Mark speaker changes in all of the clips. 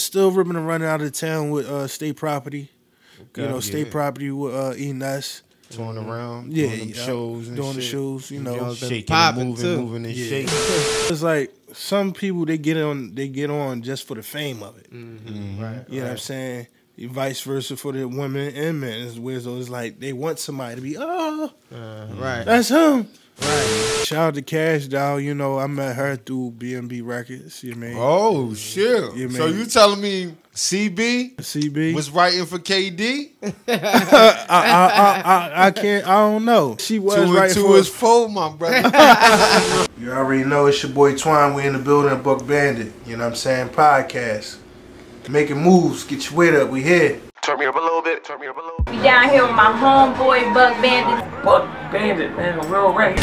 Speaker 1: still ripping and running out of town with State Property. State Property with Enos.
Speaker 2: Touring around,
Speaker 1: Yeah,
Speaker 2: doing them shows and
Speaker 1: doing
Speaker 2: shit.
Speaker 1: the shows,
Speaker 2: Shaking and moving and shaking.
Speaker 1: It's like some people they get on just for the fame of it.
Speaker 3: Right.
Speaker 1: You know what I'm saying? Vice versa for the women and men. It's like they want somebody to be,
Speaker 3: Right.
Speaker 1: that's him.
Speaker 3: Right.
Speaker 1: Shout out to Cash Doll. I met her through B&B Records. You know what I mean?
Speaker 2: Oh shit!
Speaker 1: Yeah,
Speaker 2: So
Speaker 1: man.
Speaker 2: you telling me CB
Speaker 1: was
Speaker 2: writing for KD?
Speaker 1: I can't. I don't know. She was
Speaker 2: 2 and
Speaker 1: right
Speaker 2: 2
Speaker 1: for
Speaker 2: is 4, my brother.
Speaker 1: You already know it's your boy Twine. We in the building, Buck Bandit. You know what I'm saying? Podcast. Making moves. Get your weight up. We here.
Speaker 4: Turn me up a little bit. Turn me up a little bit.
Speaker 5: We down here with my homeboy Buck Bandit.
Speaker 6: Buck Bandit, man, real rank.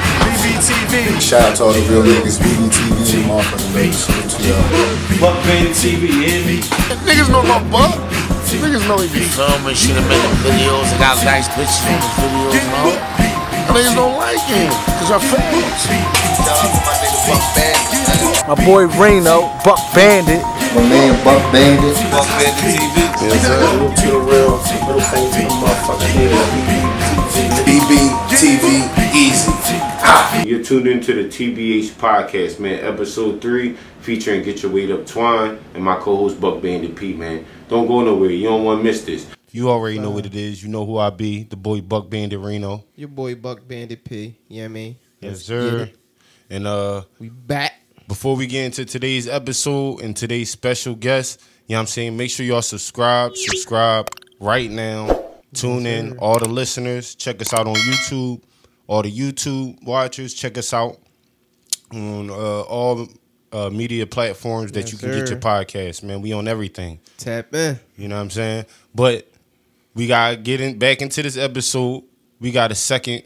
Speaker 4: BBTV.
Speaker 7: Shout out to all the real niggas, BBTV, and motherfucking babies. Salute to y'all.
Speaker 6: Buck Bandit TV, you hear me?
Speaker 4: Niggas know my buck. Niggas know he be filming shit and making videos and got nice pictures in his videos and all. Niggas don't like him, cause I'm famous. My nigga Buck Bandit.
Speaker 8: My boy Reno, Buck Bandit.
Speaker 7: My man Buck Bandit.
Speaker 4: Buck Bandit TV.
Speaker 7: Yes, sir. Salute to the real, little things to the motherfucking head. BBTV, easy.
Speaker 9: You're tuned into the TBH podcast, man. Episode 3, featuring Get Your Weight Up Twine and my co-host Buck Bandit P, man. Don't go nowhere. You don't want to miss this.
Speaker 2: You already know what it is. You know who I be. The boy Buck Bandit Reno.
Speaker 3: Your boy Buck Bandit P. You know what I mean?
Speaker 2: Yes, sir. And
Speaker 3: we back.
Speaker 2: Before we get into today's episode and today's special guest, you know what I'm saying? Make sure y'all subscribe right now. Tune in. All the listeners, check us out on YouTube. All the YouTube watchers, check us out on all media platforms that you can get your podcast, man. We on everything.
Speaker 3: Tap in.
Speaker 2: You know what I'm saying? But we gotta get back into this episode. We got a second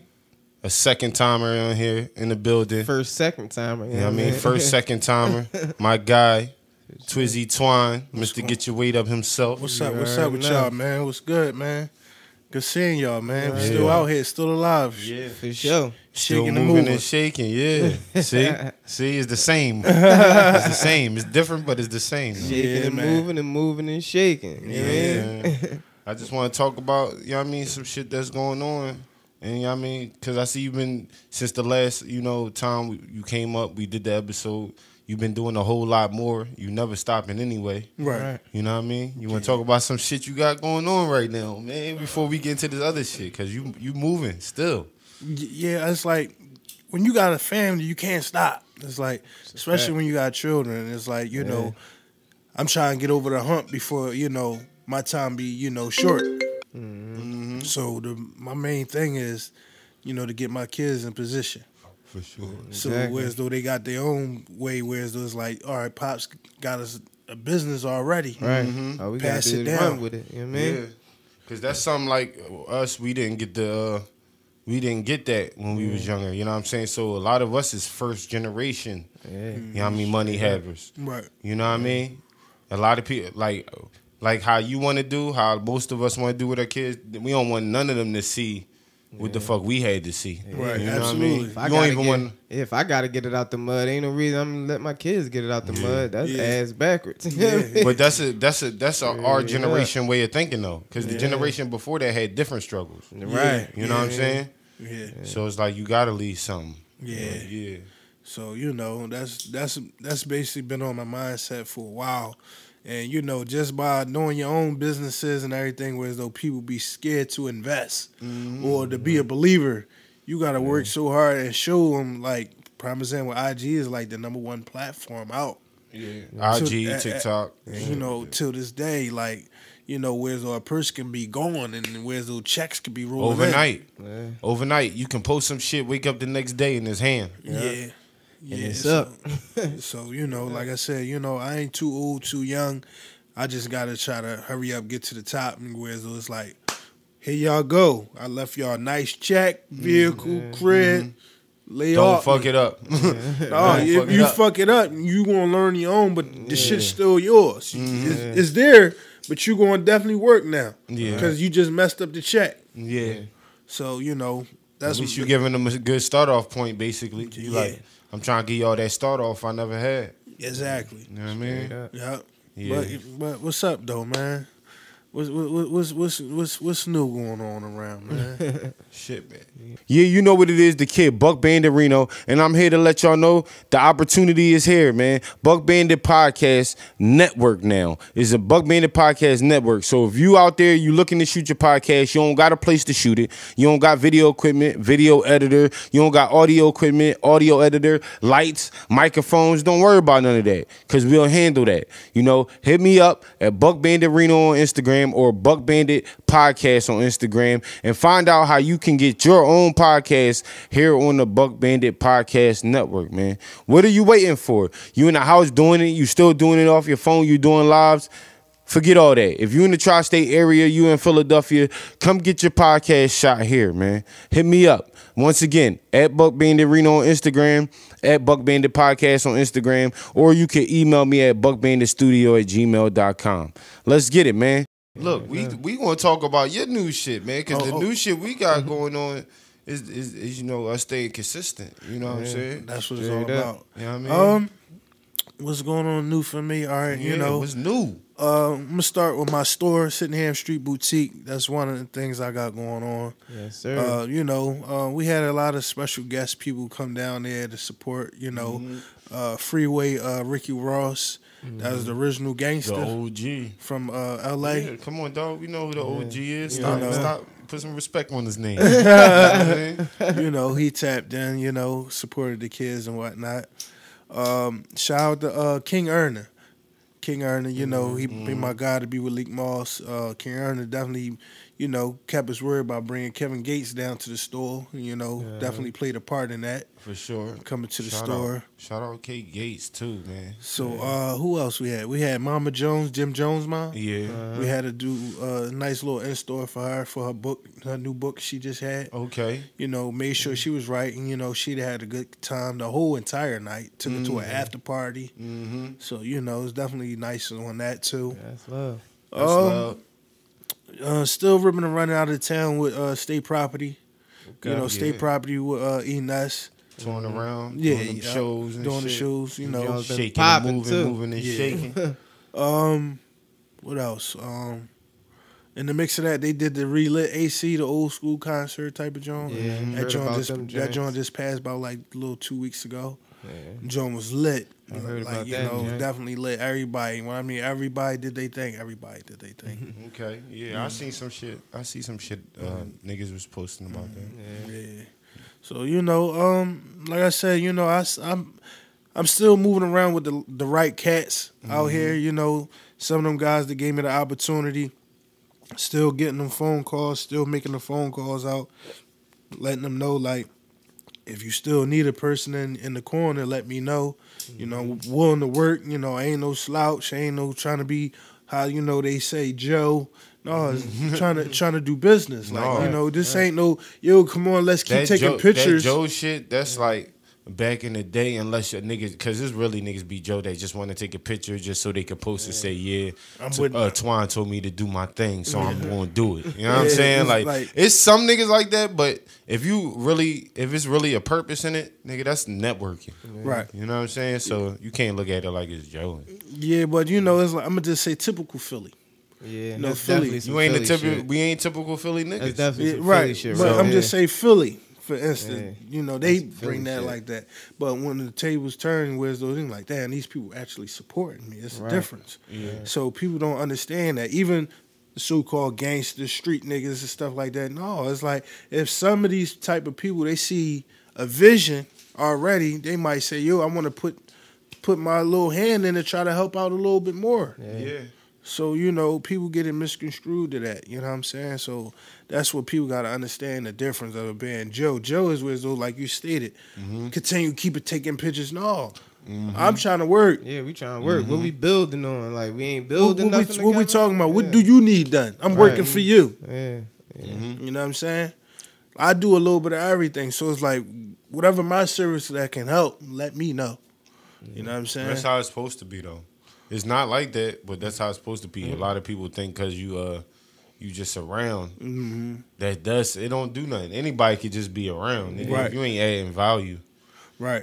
Speaker 2: timer on here in the building.
Speaker 3: Second timer.
Speaker 2: You know what I mean? Second timer. My guy, Twizzy Twine, Mr. Get Your Weight Up himself.
Speaker 1: What's up with y'all, man? What's good, man? Good seeing y'all, man. We're still out here, still alive.
Speaker 3: Yeah, for sure.
Speaker 2: Still
Speaker 1: Shaking
Speaker 2: moving
Speaker 1: and
Speaker 2: and shaking, yeah. See, it's the same. It's the same. It's different, but it's the same.
Speaker 3: Shaking and moving and shaking.
Speaker 2: Yeah. I just want to talk about, you know what I mean, some shit that's going on. And you know what I mean? Because I see you've been, since the last, time you came up, we did the episode, you've been doing a whole lot more. You never stopping anyway.
Speaker 1: Right.
Speaker 2: You know what I mean? You want to talk about some shit you got going on right now, man, before we get into this other shit, because you moving still.
Speaker 1: Yeah, it's like when you got a family, you can't stop. It's like, especially when you got children, it's like, I'm trying to get over the hump before, my time be, short.
Speaker 3: Mm-hmm.
Speaker 1: So my main thing is, to get my kids in position.
Speaker 2: For sure.
Speaker 1: So whereas though they got their own way, whereas though it's like, all right, Pops got us a business already.
Speaker 3: Right.
Speaker 2: Mm-hmm.
Speaker 3: Oh, we
Speaker 1: Pass
Speaker 3: gotta
Speaker 1: it
Speaker 3: do the
Speaker 1: down
Speaker 3: run with it. You know what I mean?
Speaker 2: Yeah. Because that's something like us, we didn't get that when we was younger. You know what I'm saying? So a lot of us is first generation.
Speaker 3: Yeah.
Speaker 2: You know what I mean? Money havers.
Speaker 1: Right.
Speaker 2: You know what I mean? A lot of people, like how you want to do, how most of us want to do with our kids, we don't want none of them to see what the fuck we had to see.
Speaker 1: Right,
Speaker 2: You know
Speaker 1: absolutely.
Speaker 2: what I mean? You don't even want.
Speaker 3: If I gotta get it out the mud, ain't no reason I'm gonna let my kids get it out the mud. That's ass backwards.
Speaker 2: But that's our generation way of thinking though, because the generation before that had different struggles.
Speaker 3: Right.
Speaker 2: You know what I'm saying?
Speaker 1: Yeah.
Speaker 2: So it's like you gotta leave something.
Speaker 1: Yeah.
Speaker 2: Yeah.
Speaker 1: So that's basically been on my mindset for a while. And just by knowing your own businesses and everything, whereas though people be scared to invest or to be a believer, you gotta work so hard and show them. Like, prime example, IG is like the #1 platform out.
Speaker 2: Yeah. IG, TikTok.
Speaker 1: Till this day, like, whereas though a person can be gone and whereas though checks can be rolling
Speaker 2: Overnight.
Speaker 1: in.
Speaker 2: Overnight, you can post some shit, wake up the next day in his hand.
Speaker 1: Yeah.
Speaker 3: And it's up.
Speaker 1: So, like I said, I ain't too old, too young. I just got to try to hurry up, get to the top. And whereas it's like, here y'all go. I left y'all a nice check, vehicle, crib, lay off.
Speaker 2: Don't fuck it up.
Speaker 1: If you fuck it up, you going to learn your own, but the shit's still yours. It's there, but you going to definitely work now.
Speaker 2: Yeah.
Speaker 1: Because you just messed up the check.
Speaker 2: Yeah.
Speaker 1: So, that's
Speaker 2: At least you giving them a good start off point, basically. You like, I'm trying to give y'all that start off I never had.
Speaker 1: Exactly.
Speaker 2: You know what I mean?
Speaker 1: Yeah.
Speaker 2: Yeah.
Speaker 1: But what's up though, man? What's new going on around, man?
Speaker 2: Shit, man. Yeah, you know what it is, the kid, Buck Bandit Reno, and I'm here to let y'all know the opportunity is here, man. Buck Bandit Podcast Network now is a Buck Bandit Podcast Network. So if you out there, you looking to shoot your podcast, you don't got a place to shoot it. You don't got video equipment, video editor. You don't got audio equipment, audio editor, lights, microphones. Don't worry about none of that, because we'll handle that. You know, hit me up at Buck Bandit Reno on Instagram or Buck Bandit Podcast on Instagram and find out how you can get your own podcast here on the Buck Bandit Podcast Network, man. What are you waiting for? You in the house doing it? You still doing it off your phone? You doing lives? Forget all that. If you in the tri-state area, you in Philadelphia, come get your podcast shot here, man. Hit me up. Once again, at Buck Bandit Reno on Instagram, at Buck Bandit Podcast on Instagram, or you can email me at buckbanditstudio@gmail.com. Let's get it, man. Look, we gonna talk about your new shit, man, because the new shit we got going on is you know, us staying consistent. You know what I'm saying?
Speaker 1: That's what it's all about.
Speaker 2: You know what I mean?
Speaker 1: What's going on new for me? All right, you know,
Speaker 2: what's new?
Speaker 1: I'm gonna start with my store, Sydenham Street Boutique. That's one of the things I got going on.
Speaker 3: Yes, sir.
Speaker 1: You know, we had a lot of special guest people come down there to support. You know, Freeway Ricky Ross. That was the original gangster,
Speaker 2: The OG.
Speaker 1: from L.A.
Speaker 2: Yeah, come on, dog. We know who the OG is.
Speaker 1: Yeah.
Speaker 2: Stop. Put some respect on his name.
Speaker 1: You know, he tapped in, you know, supported the kids and whatnot. Shout out to King Erner. King Erner, you know, he be my guy to be with Leak Moss. King Erner definitely, you know, kept his word by bringing Kevin Gates down to the store. You know, definitely played a part in that.
Speaker 2: For sure.
Speaker 1: Coming to the
Speaker 2: Shout
Speaker 1: store.
Speaker 2: out. Shout out Kate Gates, too, man.
Speaker 1: So, who else we had? We had Mama Jones, Jim Jones' mom.
Speaker 2: Yeah.
Speaker 1: We had to do a nice little in-store for her book, her new book she just had.
Speaker 2: Okay.
Speaker 1: You know, made sure she was right, and, you know, she'd had a good time the whole entire night. Took her to an after party. So, you know, it's definitely nice on that, too.
Speaker 3: That's love.
Speaker 2: That's love.
Speaker 1: Still ripping and running out of town with State Property.
Speaker 3: Okay.
Speaker 1: You know, State Property with
Speaker 2: Touring
Speaker 1: E-Nuts.
Speaker 2: around,
Speaker 1: Yeah,
Speaker 2: doing them shows and
Speaker 1: doing
Speaker 2: shit.
Speaker 1: the shows, you know.
Speaker 3: Y'all been
Speaker 2: Shaking and
Speaker 3: popping,
Speaker 2: moving,
Speaker 3: too.
Speaker 2: moving and shaking.
Speaker 1: What else? In the mix of that, they did the Relit AC, the old school concert type of joint.
Speaker 3: Yeah,
Speaker 1: that
Speaker 3: heard about
Speaker 1: joint
Speaker 3: them
Speaker 1: that joint
Speaker 3: joints.
Speaker 1: just passed about like a little 2 weeks ago.
Speaker 3: Yeah.
Speaker 1: Joint was lit.
Speaker 3: I heard
Speaker 1: like,
Speaker 3: about
Speaker 1: you
Speaker 3: that,
Speaker 1: know,
Speaker 3: yeah.
Speaker 1: definitely lit. Everybody. When I mean everybody did they thing, everybody did they thing.
Speaker 2: Okay, yeah, I seen some shit. I see some shit. Niggas was posting about that.
Speaker 1: Yeah. So, you know, like I said, you know, I'm still moving around with the right cats out here. You know, some of them guys that gave me the opportunity, still getting them phone calls, still making the phone calls out, letting them know, like, if you still need a person in the corner, let me know. You know, willing to work. You know, I ain't no slouch. I ain't no trying to be how, you know, they say Joe. No, it's trying to do business. Like,
Speaker 2: No,
Speaker 1: you know, this ain't no, yo, come on, let's keep taking pictures.
Speaker 2: That Joe shit, that's like back in the day, unless your niggas, because it's really niggas be Joe that just want to take a picture just so they can post and say, yeah, Twine told me to do my thing, so I'm going to do it. You know what I'm saying? Like, it's some niggas like that, but if it's really a purpose in it, nigga, that's networking.
Speaker 1: Right.
Speaker 2: You know what I'm saying? So you can't look at it like it's Joe.
Speaker 1: Yeah, but, you know, it's like, I'm going to just say typical Philly.
Speaker 3: Yeah,
Speaker 1: No,
Speaker 3: that's
Speaker 1: Philly.
Speaker 3: definitely some
Speaker 2: You ain't
Speaker 3: Philly
Speaker 2: the typical,
Speaker 3: shit.
Speaker 2: we ain't typical Philly niggas.
Speaker 3: That's definitely some
Speaker 1: Right,
Speaker 3: Philly shit,
Speaker 1: but
Speaker 3: right?
Speaker 1: I'm just saying Philly, for instance.
Speaker 3: Yeah.
Speaker 1: You know, they
Speaker 3: That's
Speaker 1: bring
Speaker 3: Philly
Speaker 1: that
Speaker 3: shit.
Speaker 1: like that. But when the tables turn, where's those things like, damn, these people actually supporting me. It's a difference.
Speaker 2: Yeah.
Speaker 1: So people don't understand that. Even the so-called gangsters, street niggas and stuff like that. No, it's like if some of these type of people, they see a vision already, they might say, yo, I want to put my little hand in and try to help out a little bit more.
Speaker 2: Yeah.
Speaker 1: So, you know, people get it misconstrued to that. You know what I'm saying? So that's what people got to understand, the difference of it being Joe. Joe is where, though, like you stated, continue keep it taking pictures. No, I'm trying to work.
Speaker 3: Yeah, we trying to work. What we building on? Like, we ain't building
Speaker 1: What
Speaker 3: nothing
Speaker 1: we
Speaker 3: together?
Speaker 1: talking about? What
Speaker 3: Yeah.
Speaker 1: do you need done? I'm working for you.
Speaker 3: Yeah.
Speaker 1: You know what I'm saying? I do a little bit of everything. So it's like, whatever my service that can help, let me know. You know what I'm saying?
Speaker 2: That's how it's supposed to be, though. It's not like that, but that's how it's supposed to be. A lot of people think because you just around, it don't do nothing. Anybody could just be around. Nigga.
Speaker 1: Right.
Speaker 2: If you ain't adding value.
Speaker 1: Right.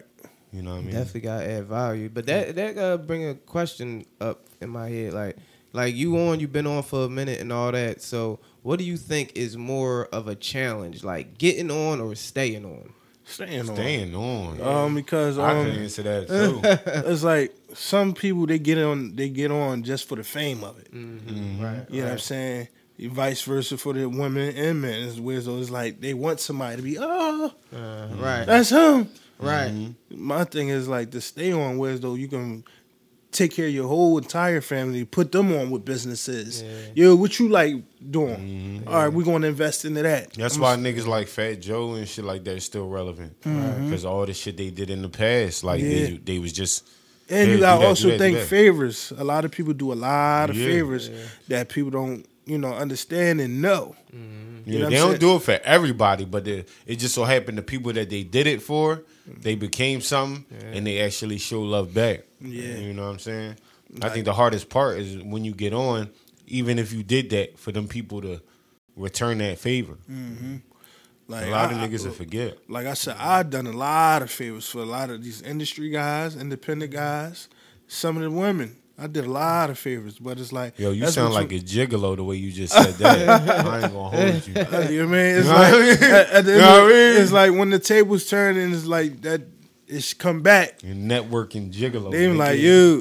Speaker 2: You know what I mean?
Speaker 3: Definitely gotta add value. But that bring a question up in my head. Like you've been on for a minute and all that. So what do you think is more of a challenge? Like getting on or staying on?
Speaker 2: Staying on.
Speaker 1: Because
Speaker 2: I can answer that too.
Speaker 1: it's like some people they get on just for the fame of it.
Speaker 3: Right.
Speaker 1: You know what I'm saying? Vice versa for the women and men. It's weird. So it's like they want somebody to be,
Speaker 3: right.
Speaker 1: that's him.
Speaker 3: Right.
Speaker 1: My thing is like to stay on where as though you can take care of your whole entire family, put them on with businesses. Yo, what you like doing? All right, we're going to invest into that.
Speaker 2: That's why niggas like Fat Joe and shit like that is still relevant. Because all the shit they did in the past, like they was just.
Speaker 1: And you got to also think favors. A lot of people do a lot of favors that people don't, understand and know.
Speaker 2: You know they don't do it for everybody, but it just so happened the people that they did it for, they became something and they actually show love back. You know what I'm saying? I think the hardest part is when you get on, even if you did that, for them people to return that favor. Like a lot of niggas will forget.
Speaker 1: Like I said, I've done a lot of favors for a lot of these industry guys, independent guys, some of the women. I did a lot of favors, but it's like...
Speaker 2: Yo, you sound like a gigolo the way you just said that. I ain't gonna hold you.
Speaker 1: You know what I mean? It's like, at the end it's like when the tables turn and it's like that, it's come back.
Speaker 2: You're networking gigolo.
Speaker 1: They like, yo,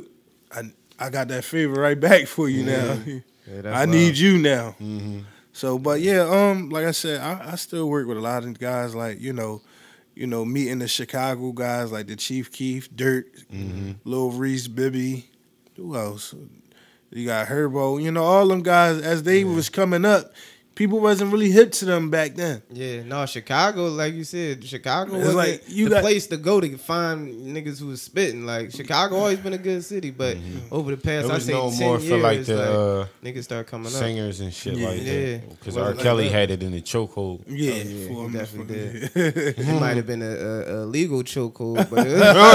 Speaker 1: I got that favor right back for you now. I need you now. So, but like I said, I still work with a lot of guys like, meeting the Chicago guys like the Chief Keef, Dirt, Lil Reese, Bibby. Who else? You got Herbo. All them guys, as they was coming up, people wasn't really hip to them back then.
Speaker 3: Yeah, no, Chicago, like you said, Chicago
Speaker 1: was
Speaker 3: was
Speaker 1: like,
Speaker 3: the place to go to find niggas who was spitting. Like, Chicago always been a good city, but over the past, I say, 10
Speaker 2: more
Speaker 3: years,
Speaker 2: for like the
Speaker 3: niggas start coming up.
Speaker 2: Singers and shit like that. Because R. Kelly had it in the chokehold.
Speaker 1: Yeah,
Speaker 3: he definitely did. It might have been a legal chokehold, but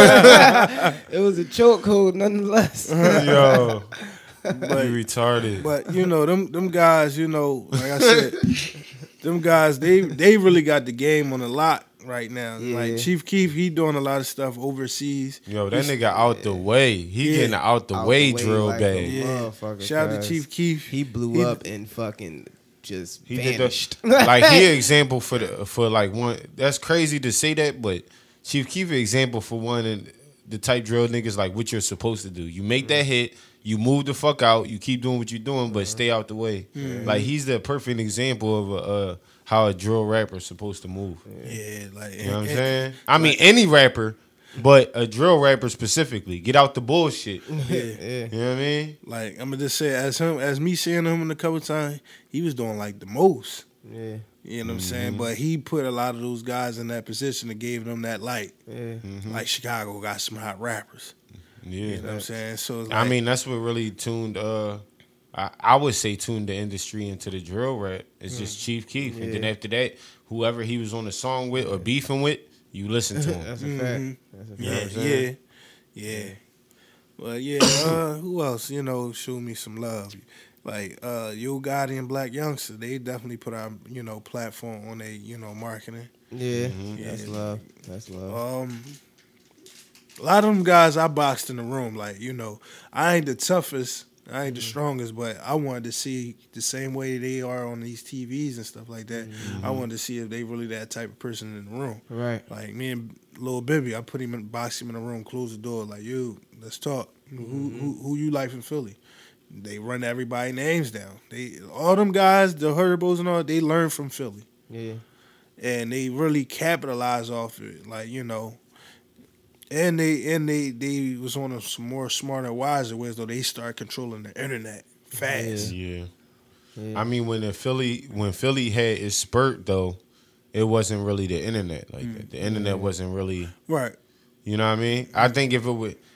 Speaker 3: it was a chokehold nonetheless.
Speaker 2: Yo. But you retarded.
Speaker 1: But them guys, like I said, them guys, they really got the game on a lot right now. Like Chief Keef, he doing a lot of stuff overseas.
Speaker 2: Yo, that nigga out the way. He getting out the way drill
Speaker 3: like
Speaker 2: bag.
Speaker 1: Shout out to Chief Keef.
Speaker 3: He blew up and fucking just vanished.
Speaker 2: Like he an example for like one. That's crazy to say that, but Chief Keef an example for one and the type drill niggas like what you're supposed to do. You make that hit. You move the fuck out. You keep doing what you're doing, but stay out the way. Like he's the perfect example of how a drill rapper is supposed to move.
Speaker 1: Yeah, like
Speaker 2: you know what I'm saying. I mean any rapper, but a drill rapper specifically. Get out the bullshit. You know what I mean.
Speaker 1: Like I'm gonna just say, as me seeing him a couple times, he was doing like the most.
Speaker 3: Yeah.
Speaker 1: You know what I'm saying? But he put a lot of those guys in that position and gave them that light. Like Chicago got some hot rappers.
Speaker 2: Yeah,
Speaker 1: you know what I'm saying. So
Speaker 2: I mean, that's what really tuned. I would say tuned the industry into the drill rap. It's just Chief Keef, and then after that, whoever he was on the song with or beefing with, you listen to him.
Speaker 3: That's a fact. That's a fact.
Speaker 1: Yeah. Well, who else? Show me some love. Like Yo Gotti and Black Youngster, they definitely put our platform on their marketing.
Speaker 3: Yeah, that's love. That's love.
Speaker 1: A lot of them guys I boxed in the room. Like, I ain't the toughest, I ain't the strongest, but I wanted to see the same way they are on these TVs and stuff like that. I wanted to see if they really that type of person in the room.
Speaker 3: Right.
Speaker 1: Like me and Lil Bibby, I put him in, boxed him in the room, close the door, like, yo, let's talk. Who you like in Philly? They run everybody names down. All them guys, the Herbos and all, they learn from Philly.
Speaker 3: Yeah.
Speaker 1: And they really capitalize off of it. Like, And they was on some more smarter, wiser ways, though they start controlling the internet fast.
Speaker 2: Yeah. I mean, when Philly had its spurt, though, it wasn't really the internet like that. The internet wasn't really
Speaker 1: right.
Speaker 2: You know what I mean? I think if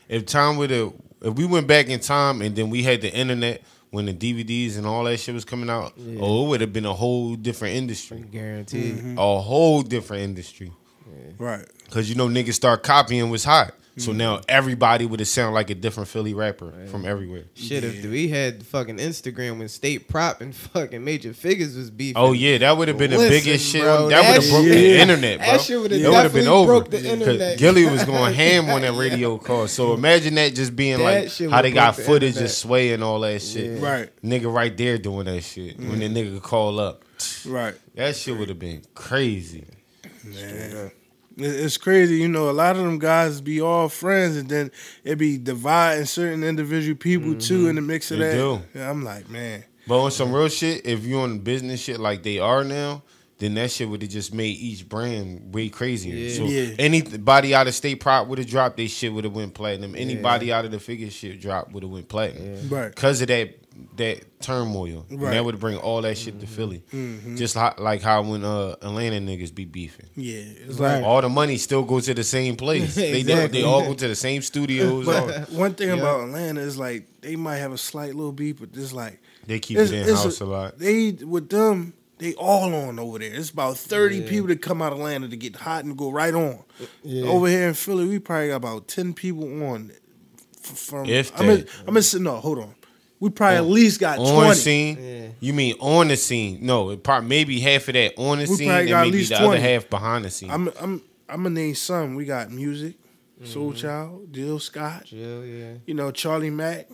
Speaker 2: we went back in time and then we had the internet when the DVDs and all that shit was coming out, it would have been a whole different industry.
Speaker 3: Guaranteed.
Speaker 2: A whole different industry.
Speaker 1: Right.
Speaker 2: Because, niggas start copying was hot. So now everybody would have sound like a different Philly rapper from everywhere.
Speaker 3: Shit, if we had fucking Instagram when State Prop and fucking Major Figures was beefing.
Speaker 2: Oh yeah, that would have been the
Speaker 3: Listen,
Speaker 2: biggest shit.
Speaker 3: bro,
Speaker 2: That would have broke the internet, bro.
Speaker 3: That shit would have
Speaker 2: It would have been
Speaker 3: definitely
Speaker 2: over.
Speaker 3: broke the internet.
Speaker 2: Gilly was going ham on that radio call. So imagine that just being
Speaker 3: That
Speaker 2: like
Speaker 3: shit
Speaker 2: how they
Speaker 3: would've
Speaker 2: got
Speaker 3: broke the
Speaker 2: footage
Speaker 3: internet.
Speaker 2: of Sway and all that shit.
Speaker 3: Yeah.
Speaker 1: Right.
Speaker 2: Nigga right there doing that shit. When the nigga call up.
Speaker 1: Right.
Speaker 2: That shit would have been crazy.
Speaker 1: Man. It's crazy, you know. A lot of them guys be all friends, and then it be dividing certain individual people too in the mix of
Speaker 2: They
Speaker 1: that.
Speaker 2: do.
Speaker 1: Yeah, I'm like, man.
Speaker 2: But on some real shit, if you on business shit like they are now, then that shit would have just made each brand way crazier.
Speaker 3: Yeah.
Speaker 2: So
Speaker 1: Yeah.
Speaker 2: anybody out of State Prop would have dropped, they shit would have went platinum. Anybody out of the Figure shit drop would have went platinum.
Speaker 1: Right.
Speaker 2: Because of that turmoil. And
Speaker 1: Right.
Speaker 2: that would bring all that shit to Philly. Just like how when Atlanta niggas be beefing.
Speaker 1: Yeah, it's
Speaker 3: Right.
Speaker 1: like
Speaker 2: All the money still goes to the same place.
Speaker 3: Exactly.
Speaker 2: They all go to the same studios.
Speaker 1: but one thing about Atlanta is like they might have a slight little beef, but it's like
Speaker 2: They keep it in-house a lot.
Speaker 1: They with them, they all on over there. It's about 30 people that come out of Atlanta to get hot and go right on.
Speaker 3: Yeah.
Speaker 1: Over here in Philly, we probably got about 10 people on. From
Speaker 2: If
Speaker 1: I'm
Speaker 2: that.
Speaker 1: no, hold on. We probably at least got
Speaker 2: On
Speaker 1: 20.
Speaker 2: scene?
Speaker 3: Yeah.
Speaker 2: You mean on the scene? No, it probably maybe half of that on the
Speaker 1: We
Speaker 2: scene
Speaker 1: probably
Speaker 2: and
Speaker 1: got at
Speaker 2: maybe
Speaker 1: least
Speaker 2: the
Speaker 1: 20.
Speaker 2: other half behind the scene.
Speaker 1: I'm gonna name some. We got Music, Soul Child, Jill Scott.
Speaker 3: Jill, yeah.
Speaker 1: You know, Charlie Mack.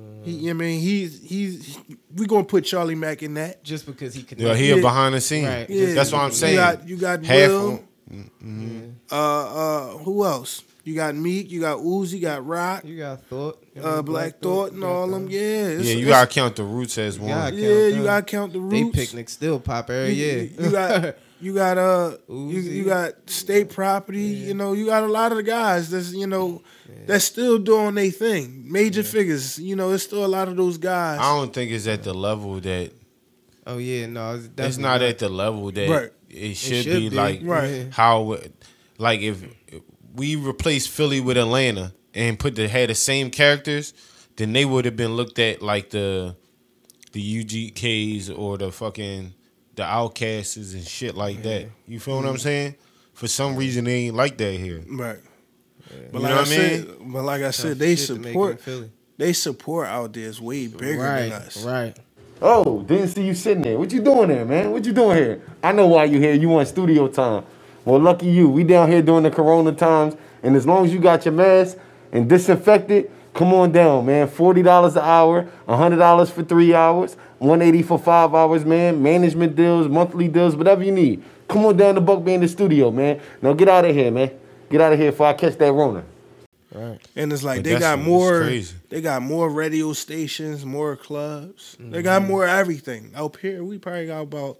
Speaker 1: He's we gonna put Charlie Mack in that.
Speaker 3: Just because he could.
Speaker 2: Yeah, he a behind the scene.
Speaker 3: Right.
Speaker 1: Yeah.
Speaker 2: That's what I'm saying.
Speaker 1: You got
Speaker 2: Half
Speaker 1: Will.
Speaker 2: on-
Speaker 1: Who else? You got Meek. You got Uzi. You got Rock.
Speaker 3: You got Thought.
Speaker 1: Black Thought and all them. Yeah. it's-
Speaker 2: yeah, you
Speaker 1: it's-
Speaker 2: gotta count the Roots as one.
Speaker 3: gotta
Speaker 1: Yeah,
Speaker 3: count
Speaker 1: you
Speaker 3: them.
Speaker 1: gotta count the
Speaker 3: They
Speaker 1: Roots.
Speaker 3: picnic still pop every year.
Speaker 1: You got you
Speaker 3: Uzi.
Speaker 1: got State Property. You know, you got a lot of the guys that's that's still doing their thing. Major Figures. You know, it's still a lot of those guys.
Speaker 2: I don't think it's at the level that
Speaker 3: Oh yeah, no, it's
Speaker 2: it's
Speaker 3: definitely
Speaker 2: not at the level that
Speaker 1: Right.
Speaker 2: it should
Speaker 3: should
Speaker 2: be.
Speaker 3: be.
Speaker 2: Like
Speaker 1: Right.
Speaker 2: how, like if we replaced Philly with Atlanta and had the same characters, then they would have been looked at like the UGKs or the Outcasts and shit like that. You feel what I'm saying? For some reason, they ain't like that here.
Speaker 1: Right. But
Speaker 2: You
Speaker 1: like
Speaker 2: know
Speaker 1: I
Speaker 2: what I
Speaker 1: said, but like I said, they
Speaker 3: shit to make
Speaker 1: support.
Speaker 3: in Philly.
Speaker 1: They support out there is way bigger
Speaker 3: Right,
Speaker 1: than us.
Speaker 3: right.
Speaker 9: Oh, didn't see you sitting there. What you doing there, man? What you doing here? I know why you here. You want studio time. Well, lucky you. We down here during the corona times, and as long as you got your mask and disinfected, come on down, man. $40 an hour, $100 for 3 hours, $180 for 5 hours, man. Management deals, monthly deals, whatever you need. Come on down to Buck Bandit Studio, man. Now get out of here, man. Get out of here before I catch that Rona.
Speaker 3: Right.
Speaker 1: And it's like
Speaker 2: But
Speaker 1: they got
Speaker 2: it's
Speaker 1: more.
Speaker 2: crazy.
Speaker 1: They got more radio stations, more clubs. They got more everything. Up here, we probably got about,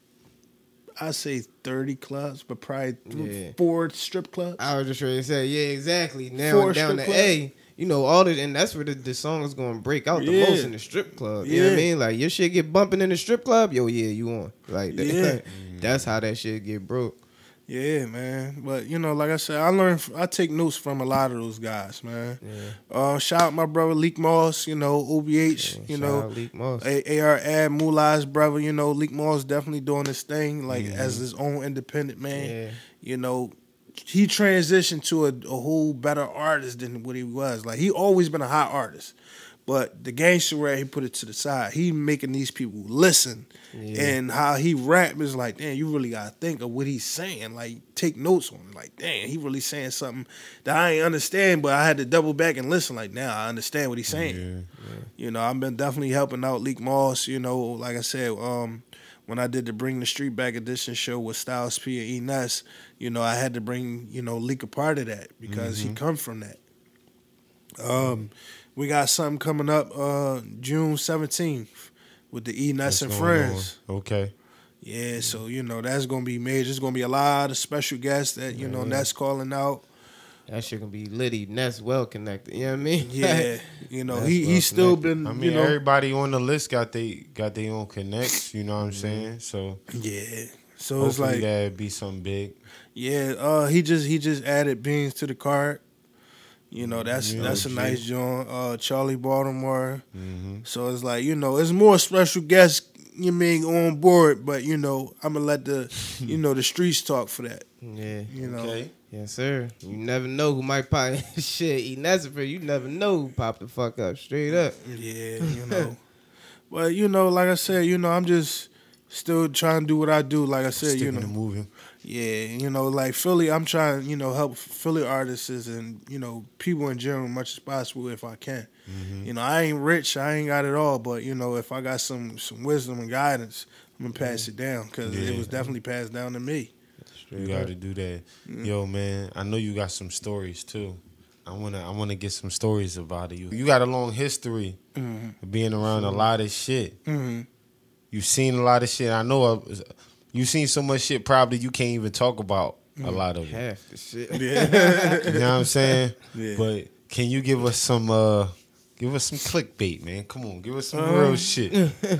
Speaker 1: I say 30 clubs, but probably
Speaker 3: Yeah.
Speaker 1: 4 strip clubs.
Speaker 3: I was just ready to say, yeah, exactly. Now
Speaker 1: 4
Speaker 3: down
Speaker 1: strip
Speaker 3: to
Speaker 1: clubs.
Speaker 3: A, you know, all the and that's where the song is gonna break out the
Speaker 1: Yeah.
Speaker 3: most in the strip club. You know what I
Speaker 1: Yeah.
Speaker 3: mean? Like your shit get bumping in the strip club, yo, yeah, you on. Like
Speaker 1: Yeah.
Speaker 3: that's how that shit get broke.
Speaker 1: Yeah, man. But you know, like I said, I take notes from a lot of those guys, man. Shout out my brother Leak Moss, you know, OBH, you
Speaker 3: Shout
Speaker 1: know,
Speaker 3: out Leak Moss.
Speaker 1: AR Ad Moolah's brother, you know, Leak Moss definitely doing his thing, like as his own independent man.
Speaker 3: Yeah.
Speaker 1: You know, he transitioned to a whole better artist than what he was. Like he always been a hot artist. But the gangster rap, he put it to the side. He making these people listen. And how he rap is like, damn, you really gotta think of what he's saying. Like, take notes on it. Like, damn, he really saying something that I ain't understand, but I had to double back and listen. Like, now I understand what he's saying. You know, I've been definitely helping out Leak Moss. You know, like I said, when I did the Bring the Street Back edition show with Styles P and E Ness, you know, I had to bring, you know, Leak a part of that because he come from that. We got something coming up June 17th with the E Ness and Friends.
Speaker 2: Okay.
Speaker 1: Yeah, so you know that's gonna be major. There's gonna be a lot of special guests that you know Ness calling out.
Speaker 3: That shit gonna be litty. Ness well connected. You know what I mean?
Speaker 1: Yeah, you know
Speaker 3: That's
Speaker 1: he's
Speaker 3: well
Speaker 1: still
Speaker 3: connected.
Speaker 1: been.
Speaker 2: I mean,
Speaker 1: you know,
Speaker 2: everybody on the list got their own connects. You know what I'm saying? So
Speaker 1: yeah. So it's
Speaker 2: hopefully
Speaker 1: like
Speaker 2: that'd be something big.
Speaker 1: yeah. He just added Beans to the card. You know that's a nice joint. Charlie Baltimore. So it's like you know it's more special guests you mean on board, but you know I'm gonna let the you know the streets talk for that.
Speaker 3: Yeah.
Speaker 1: You know.
Speaker 2: Okay.
Speaker 3: Yes, sir. You never know who might pop shit. Eating Nesafir, you never know who pop the fuck up. Straight up.
Speaker 1: Yeah, you know. But you know, like I said, you know, I'm just still trying to do what I do. Like I said, you know,
Speaker 2: moving.
Speaker 1: yeah, you know, like Philly, I'm trying, you know, help Philly artists and, you know, people in general as much as possible if I can. You know, I ain't rich, I ain't got it all, but you know, if I got some wisdom and guidance, I'm gonna pass it down because it was definitely passed down to me.
Speaker 2: You got to do that. Yo, man, I know you got some stories too. I wanna get some stories about you. You got a long history of being around a lot of shit. You've seen a lot of shit. I know you've seen so much shit probably you can't even talk about a lot of it.
Speaker 3: Half the shit.
Speaker 2: You know what I'm saying?
Speaker 1: Yeah.
Speaker 2: But can you give us some clickbait, man? Come on, give us some real shit.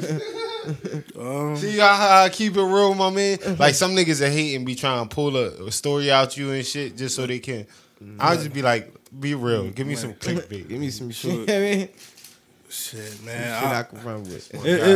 Speaker 2: See how I keep it real, my man? Like some niggas that hate and be trying to pull a story out you and shit just so they can. I'll just be like, be real. Give me some clickbait.
Speaker 3: Give me some shit. I mean,
Speaker 1: Shit, man.
Speaker 3: shit I can run with.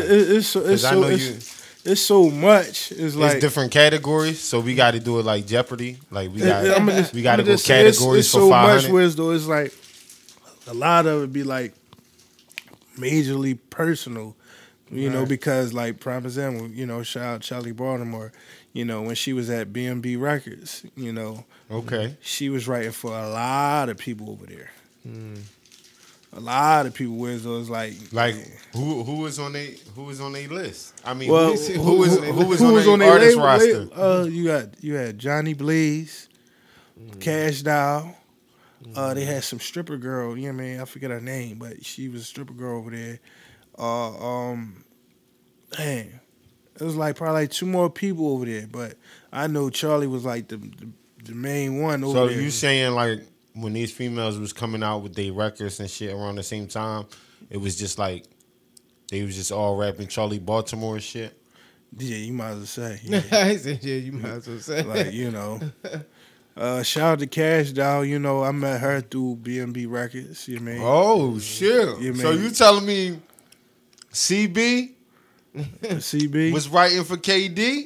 Speaker 1: It's so much. It's like
Speaker 2: different categories, so we got to do it like Jeopardy. Like we got to go
Speaker 1: just say
Speaker 2: categories
Speaker 1: it's
Speaker 2: for
Speaker 1: so
Speaker 2: 500.
Speaker 1: much whereas though it's like a lot of it be like majorly personal, you know, because like prime example, you know, shout out Charlie Baltimore, you know, when she was at B&B Records, you know, she was writing for a lot of people over there. A lot of people, whereas though it's like
Speaker 2: who was on they list? I mean,
Speaker 1: well,
Speaker 2: who was on their artist roster?
Speaker 1: You had Johnny Blaze, Cash Doll. They had some stripper girl. You know what I mean? I forget her name, but she was a stripper girl over there. Man, it was like probably like 2 more people over there, but I know Charlie was like the main one over there.
Speaker 2: So you saying like when these females was coming out with their records and shit around the same time, it was just like they was just all rapping Charlie Baltimore and shit?
Speaker 1: Yeah, you might as well say.
Speaker 3: Yeah. I said, yeah, you might as well say.
Speaker 1: Like, you know. Shout out to Cash Doll. You know, I met her through B&B Records. You know what I mean?
Speaker 2: Oh, shit.
Speaker 1: You
Speaker 2: So
Speaker 1: mean-
Speaker 2: you telling me CB
Speaker 1: CB
Speaker 2: was writing for KD?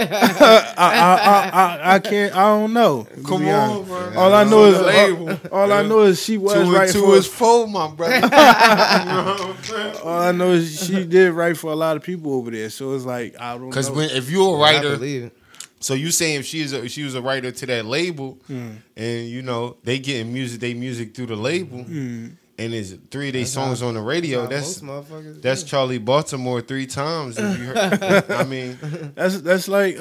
Speaker 1: I can't. I don't know. to
Speaker 2: Come
Speaker 1: be
Speaker 2: on,
Speaker 1: honest.
Speaker 2: bro.
Speaker 1: All I know
Speaker 2: Label.
Speaker 1: is all I know is she was
Speaker 2: 2 and
Speaker 1: writing
Speaker 2: 2
Speaker 1: for.
Speaker 2: is 4, my brother. You know what I'm saying?
Speaker 1: All I know is she did write for a lot of people over there. So it's like I don't know.
Speaker 2: Because if you're a
Speaker 3: I
Speaker 2: writer,
Speaker 3: believe it.
Speaker 2: so you saying if she was a writer to that label, and you know they getting music through the label, and there's 3 of their songs on the radio.
Speaker 3: Most motherfuckers
Speaker 2: That's
Speaker 3: do.
Speaker 2: Charlie Baltimore 3 times. If you heard, I mean,
Speaker 1: that's like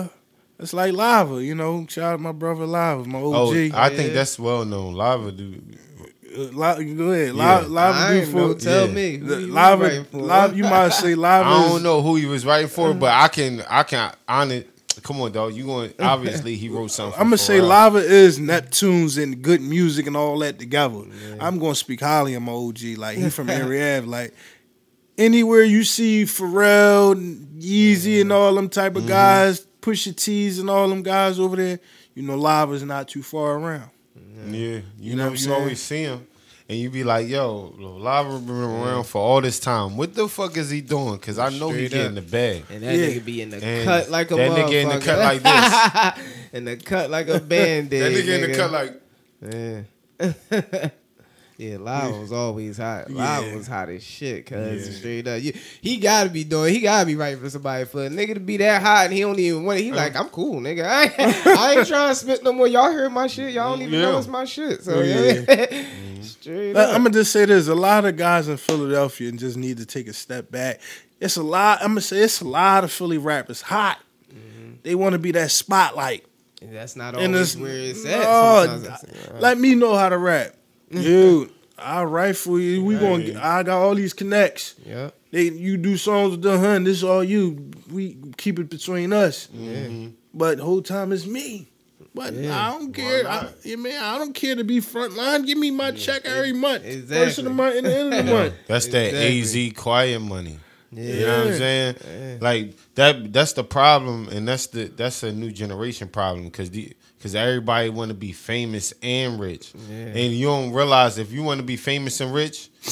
Speaker 1: Lava. You know, shout out my brother Lava, my OG.
Speaker 2: I think that's well known. Lava dude.
Speaker 1: Go ahead,
Speaker 2: Yeah.
Speaker 1: Lava
Speaker 3: I
Speaker 1: do
Speaker 3: ain't know.
Speaker 1: for
Speaker 3: Tell
Speaker 2: yeah.
Speaker 3: me. Who you
Speaker 1: Lava.
Speaker 3: writing for?
Speaker 1: You might say Lava.
Speaker 2: I don't know who he was writing for, but I can on it. Come on, dog. You going? Obviously, he wrote something.
Speaker 1: I'm gonna say
Speaker 2: Pharrell.
Speaker 1: Lava is Neptunes and good music and all that together. I'm gonna speak highly of my OG. Like he from Area Ave. Like anywhere you see Pharrell, Yeezy, and all them type of guys, Pusha T's and all them guys over there, you know Lava's not too far around.
Speaker 2: Yeah, you
Speaker 1: know
Speaker 2: know,
Speaker 1: what I'm
Speaker 2: you
Speaker 1: saying?
Speaker 2: always see him, and you be like, "Yo, Lava been around for all this time. What the fuck is he doing? Because I know he
Speaker 3: Straight
Speaker 2: getting the
Speaker 3: up.
Speaker 2: bag.
Speaker 3: And that
Speaker 1: Yeah.
Speaker 3: nigga be in the
Speaker 2: And
Speaker 3: cut like a
Speaker 2: that
Speaker 3: motherfucker.
Speaker 2: nigga in the cut like this.
Speaker 3: In the cut like a band-aid.
Speaker 2: That nigga in the cut like."
Speaker 3: Yeah. Yeah, Lava was always hot. Lava was hot as shit, cuz straight up. He gotta be writing for somebody for a nigga to be that hot and he don't even want it. He like, I'm cool, nigga. I ain't trying to spit no more. Y'all heard my shit. Y'all don't even know it's my shit. So straight up.
Speaker 1: I'm gonna just say this: a lot of guys in Philadelphia just need to take a step back. It's a lot. I'm gonna say it's a lot of Philly rappers hot. They want to be that spotlight.
Speaker 3: And that's not
Speaker 1: And
Speaker 3: always
Speaker 1: it's
Speaker 3: where it's at.
Speaker 1: no,
Speaker 3: Sometimes
Speaker 1: let me know how to rap, dude. I'll write for you. I got all these connects.
Speaker 3: Yeah.
Speaker 1: You do songs with the hun. This is all you. We keep it between us. But the whole time it's me. But I don't care. I don't care to be front line. Give me my check every month.
Speaker 3: Exactly.
Speaker 1: First of the month and the end of the month.
Speaker 2: That's that
Speaker 3: Exactly.
Speaker 2: AZ quiet money.
Speaker 3: Yeah.
Speaker 2: You know what I'm saying? Like that's the problem, and that's a new generation problem because everybody want to be famous and rich, and you don't realize if you want to be famous and rich,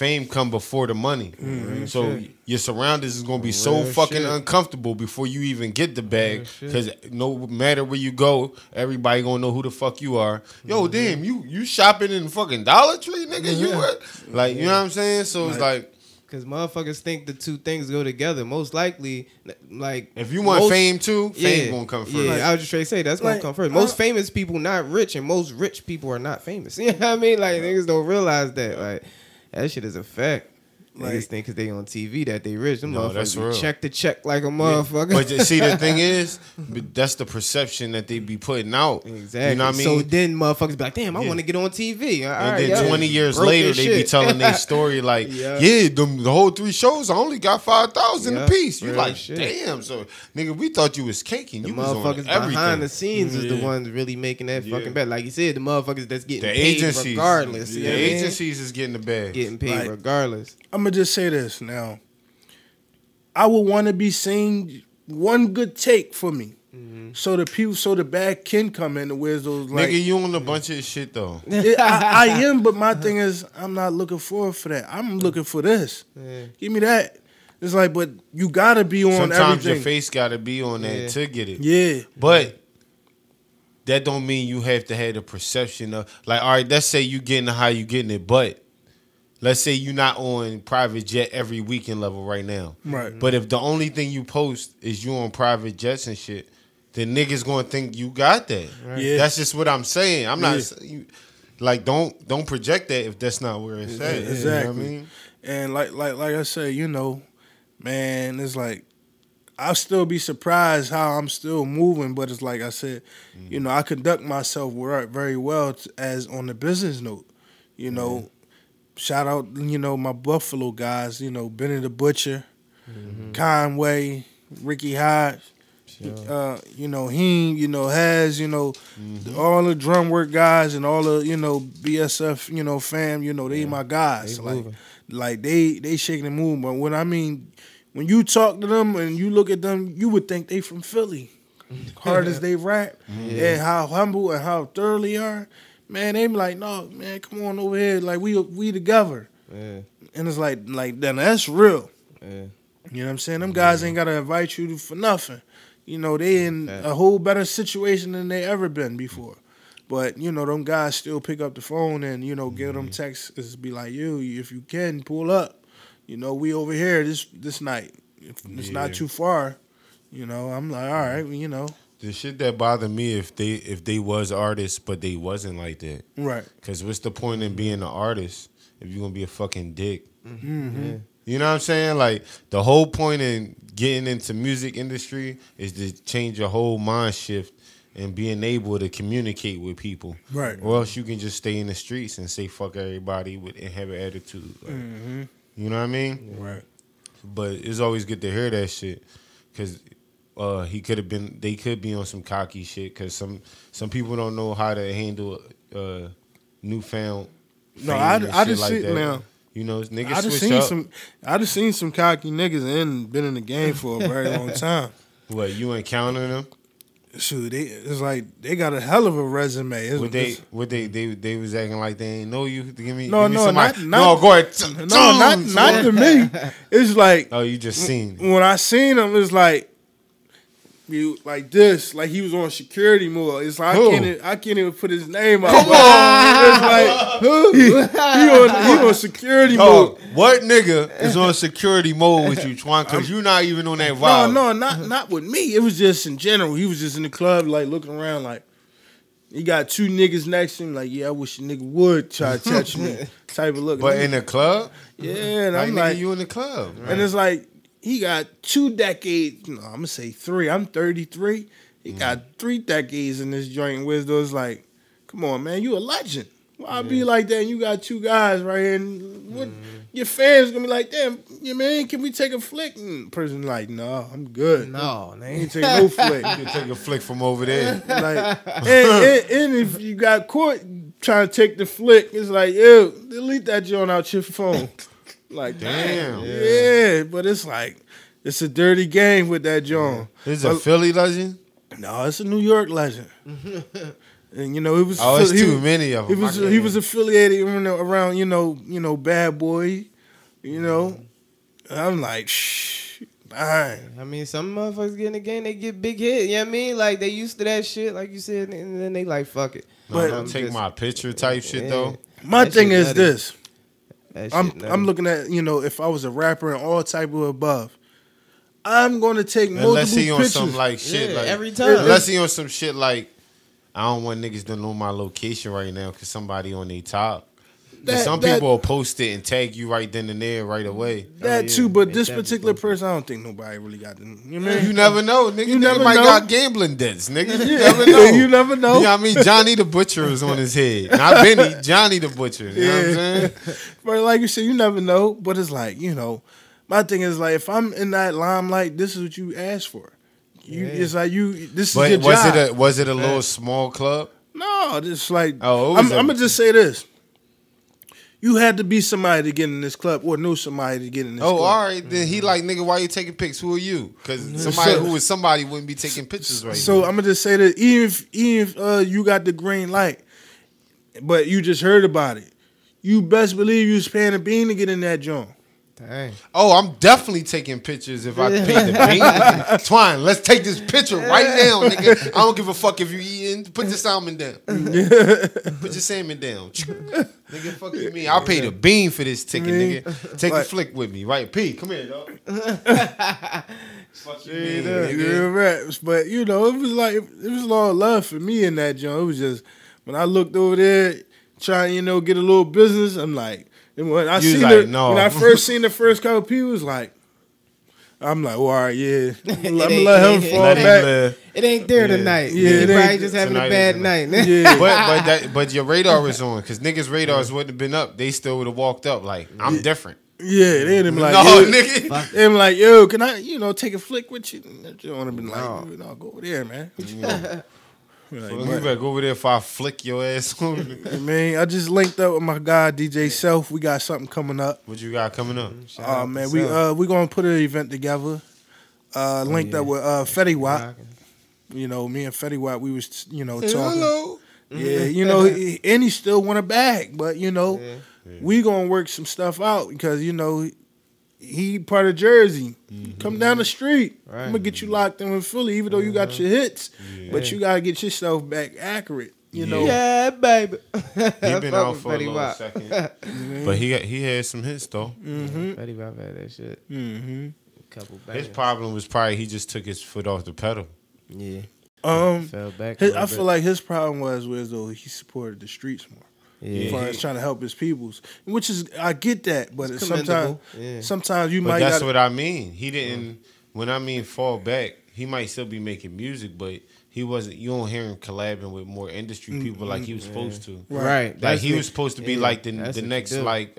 Speaker 2: fame come before the money. So your surroundings is gonna be so fucking uncomfortable before you even get the bag. Because no matter where you go, everybody gonna know who the fuck you are. Yo, damn, you shopping in fucking Dollar Tree, nigga? You what? Like, you know what I'm saying? So it's like.
Speaker 3: Because motherfuckers think the two things go together. Most likely, like...
Speaker 2: If you want fame too, fame gonna come first.
Speaker 3: Yeah, I was just trying to say, that's gonna come first. Most famous people not rich, and most rich people are not famous. You know what I mean? Like, niggas don't realize that. Like, that shit is a fact. Niggas think because they on TV that they rich. Them motherfuckers check to check like a motherfucker.
Speaker 2: But see, the thing is, that's the perception that they be putting out.
Speaker 3: Exactly.
Speaker 2: You know what I mean?
Speaker 3: So then motherfuckers be like, damn, I want to get on TV.
Speaker 2: And then 20 years later, they be telling their story like, the whole 3 shows, I only got 5,000 a piece. You like, damn. So, nigga, we thought you was caking. You was on everything.
Speaker 3: Behind the scenes is the ones really making that fucking bet. Like you said, the motherfuckers that's getting paid regardless.
Speaker 2: The agencies is getting the bag.
Speaker 3: Getting paid regardless.
Speaker 1: I'm gonna just say this now. I would want to be seen one good take for me, so the bag can come in. Where's those like?
Speaker 2: Nigga, you on a bunch of shit though.
Speaker 1: I am, but my thing is, I'm not looking forward for that. I'm looking for this. Give me that. It's like, but you gotta be on.
Speaker 2: Sometimes
Speaker 1: everything.
Speaker 2: your face gotta be on that to get it.
Speaker 1: Yeah,
Speaker 2: but that don't mean you have to have the perception of like, all right, let's say you getting how you getting it, but. Let's say you're not on private jet every weekend level right now.
Speaker 1: Right.
Speaker 2: But if the only thing you post is you on private jets and shit, then niggas gonna think you got that.
Speaker 1: Right. Yeah.
Speaker 2: That's just what I'm saying. I'm not like don't project that if that's not where it's at.
Speaker 1: Exactly.
Speaker 2: You know what I mean?
Speaker 1: And like I said, you know, man, it's like I'll still be surprised how I'm still moving, but it's like I said, you know, I conduct myself very well as on the business note, you know. Shout out, you know, my Buffalo guys, you know, Benny the Butcher, Conway, Ricky Hodge, you know, Heem, you know, Has, you know, all the drum work guys and all the, you know, BSF, you know, fam, you know, they my guys. Like they shaking and moving. But when you talk to them and you look at them, you would think they from Philly. Hard as they rap and how humble and how thorough they are. Man, they be like, no, man, come on over here. Like, we together. Yeah. And it's like then that's real. Yeah. You know what I'm saying? Them guys ain't got to invite you for nothing. You know, they in a whole better situation than they ever been before. But, you know, them guys still pick up the phone and, you know, give them texts. Be like, if you can, pull up. You know, we over here this night. If it's not too far, you know, I'm like, all right, you know.
Speaker 2: The shit that bothered me if they was artists, but they wasn't like that.
Speaker 1: Right.
Speaker 2: Because what's the point in being an artist if you're going to be a fucking dick? Yeah. You know what I'm saying? Like, the whole point in getting into music industry is to change your whole mind shift and being able to communicate with people.
Speaker 1: Right.
Speaker 2: Or else you can just stay in the streets and say fuck everybody and have an attitude. Like, you know what I mean?
Speaker 1: Right.
Speaker 2: But it's always good to hear that shit. Because... they could be on some cocky shit because some people don't know how to handle newfound.
Speaker 1: No, I just
Speaker 2: like
Speaker 1: see
Speaker 2: that.
Speaker 1: Now.
Speaker 2: You know, niggas switch up.
Speaker 1: I just seen some cocky niggas and been in the game for a very long time.
Speaker 2: What, you encountering them?
Speaker 1: Shoot, it's like they got a hell of a resume.
Speaker 2: They was acting like they ain't know you. Give me
Speaker 1: not
Speaker 2: go ahead.
Speaker 1: Not to me. It's like
Speaker 2: you just seen
Speaker 1: when I seen him. It's like. You like this, like he was on security mode. It's like I can't even put his name out. Come on, it's like he on security mode.
Speaker 2: What nigga is on security mode with you, Twan? Because you're not even on that vibe.
Speaker 1: No, not with me. It was just in general. He was just in the club, like looking around, like he got 2 niggas next to him. Like, yeah, I wish a nigga would try to touch me. Type of look.
Speaker 2: But in the club,
Speaker 1: and I'm like,
Speaker 2: you in the club,
Speaker 1: right? And it's like. He got 2 decades. No, I'm gonna say 3. I'm 33. He got 3 decades in this joint. Where it's like, come on, man, you a legend. Why be like that? And you got 2 guys right here. And what, your fans gonna be like, damn, yeah, man, can we take a flick? And person like, no, I'm good.
Speaker 3: No, they
Speaker 1: ain't take no flick.
Speaker 2: You can take a flick from over there.
Speaker 1: Like, and if you got caught trying to take the flick, it's like, yo, delete that joint out your phone. Like,
Speaker 2: damn.
Speaker 1: Yeah, but it's like, it's a dirty game with that John.
Speaker 2: Is it a Philly legend?
Speaker 1: No, it's a New York legend. And, you know, it was...
Speaker 2: it's too many of them.
Speaker 1: He was affiliated around, you know, Bad Boy. You know, I'm like, shh, fine.
Speaker 3: I mean, some motherfuckers get in the game, they get big hit. You know what I mean? Like, they used to that shit, like you said, and then they like, fuck it.
Speaker 2: But I'm take my picture type shit, though.
Speaker 1: My thing is
Speaker 3: nutty.
Speaker 1: this.
Speaker 3: I'm
Speaker 1: looking at, you know, if I was a rapper and all type of above, I'm going to take multiple
Speaker 2: unless he on
Speaker 1: pictures.
Speaker 2: some like shit like
Speaker 3: every time.
Speaker 2: Unless he on some shit like I don't want niggas to know my location right now because somebody on their top. Some people will post it and tag you right then and there right away.
Speaker 1: That too, but this particular person, I don't think nobody really got them. You know what I mean?
Speaker 2: You never know, nigga.
Speaker 1: You
Speaker 2: Nigga
Speaker 1: never
Speaker 2: might
Speaker 1: know.
Speaker 2: got gambling debts, nigga. You never know.
Speaker 1: You never know.
Speaker 2: You know what I mean? Johnny the Butcher is on his head. Not Benny, Johnny the Butcher. You know what I'm saying?
Speaker 1: But like you said, you never know. But it's like, you know, my thing is like, if I'm in that limelight, this is what you asked for. It's like this is your job.
Speaker 2: Was it a little small club?
Speaker 1: No, it's like,
Speaker 2: Oh,
Speaker 1: I'm going to just say this. You had to be somebody to get in this club or know somebody to get in this club.
Speaker 2: Oh, all right. Then he like, nigga, why you taking pics? Who are you? Because somebody who was somebody wouldn't be taking pictures right
Speaker 1: So
Speaker 2: now.
Speaker 1: I'm going to just say that even if you got the green light, but you just heard about it, you best believe you was paying a bean to get in that joint.
Speaker 3: Dang.
Speaker 2: Oh, I'm definitely taking pictures if I paid the bean. Twine, let's take this picture right now, nigga. I don't give a fuck if you eating. Put your salmon down. Put your salmon down. Nigga, fuck you mean? I'll pay the bean for this ticket, nigga. Take a flick with me, right? P, come here, dog. Fuck you mean, nigga.
Speaker 1: Right. But, you know, it was like, it was a lot of love for me in that joint. It was just, when I looked over there, trying, you know, get a little business, I'm like, and when I when I first seen the first couple people, it was like, I'm like, well, all right, yeah. Let me let him fall back.
Speaker 3: It ain't there tonight.
Speaker 1: Yeah,
Speaker 3: he probably just having a bad night.
Speaker 1: Yeah.
Speaker 2: but your radar is on because niggas' radars wouldn't have been up. They still would have walked up like, I'm different.
Speaker 1: Yeah, they'd have been like,
Speaker 2: no,
Speaker 1: yo,
Speaker 2: nigga.
Speaker 1: They'd be like, yo, can I, you know, take a flick with you? You would have been like, no, go over there, man. What you doing?
Speaker 2: Like, so you better go over there if I flick your ass over.
Speaker 1: Man, I just linked up with my guy DJ Self. We got something coming up.
Speaker 2: What you got coming up?
Speaker 1: Oh man, we gonna put an event together. Linked up with Fetty Wap. You know, me and Fetty Wap, we was, you know, talking.
Speaker 2: Hello.
Speaker 1: Yeah, you know, and he still want a bag, but you know, we gonna work some stuff out because you know he part of Jersey. Come down the street. I'm gonna get you locked in with Philly, even though you got your hits, but you gotta get yourself back accurate. You know,
Speaker 3: yeah, baby.
Speaker 2: He been out for a little second, but he had some hits though.
Speaker 3: Fetty Wap had that shit. Couple
Speaker 2: his problem was probably he just took his foot off the pedal.
Speaker 3: Yeah.
Speaker 1: Fell back. I feel like his problem was though he supported the streets more.
Speaker 3: Yeah.
Speaker 1: As far as trying to help his peoples, which is I get that, but sometimes you might.
Speaker 2: That's what I mean. He didn't. When I mean fall back, he might still be making music, but he wasn't. You don't hear him collabing with more industry people like he was supposed to.
Speaker 3: Right.
Speaker 2: Like he was supposed to be like the next like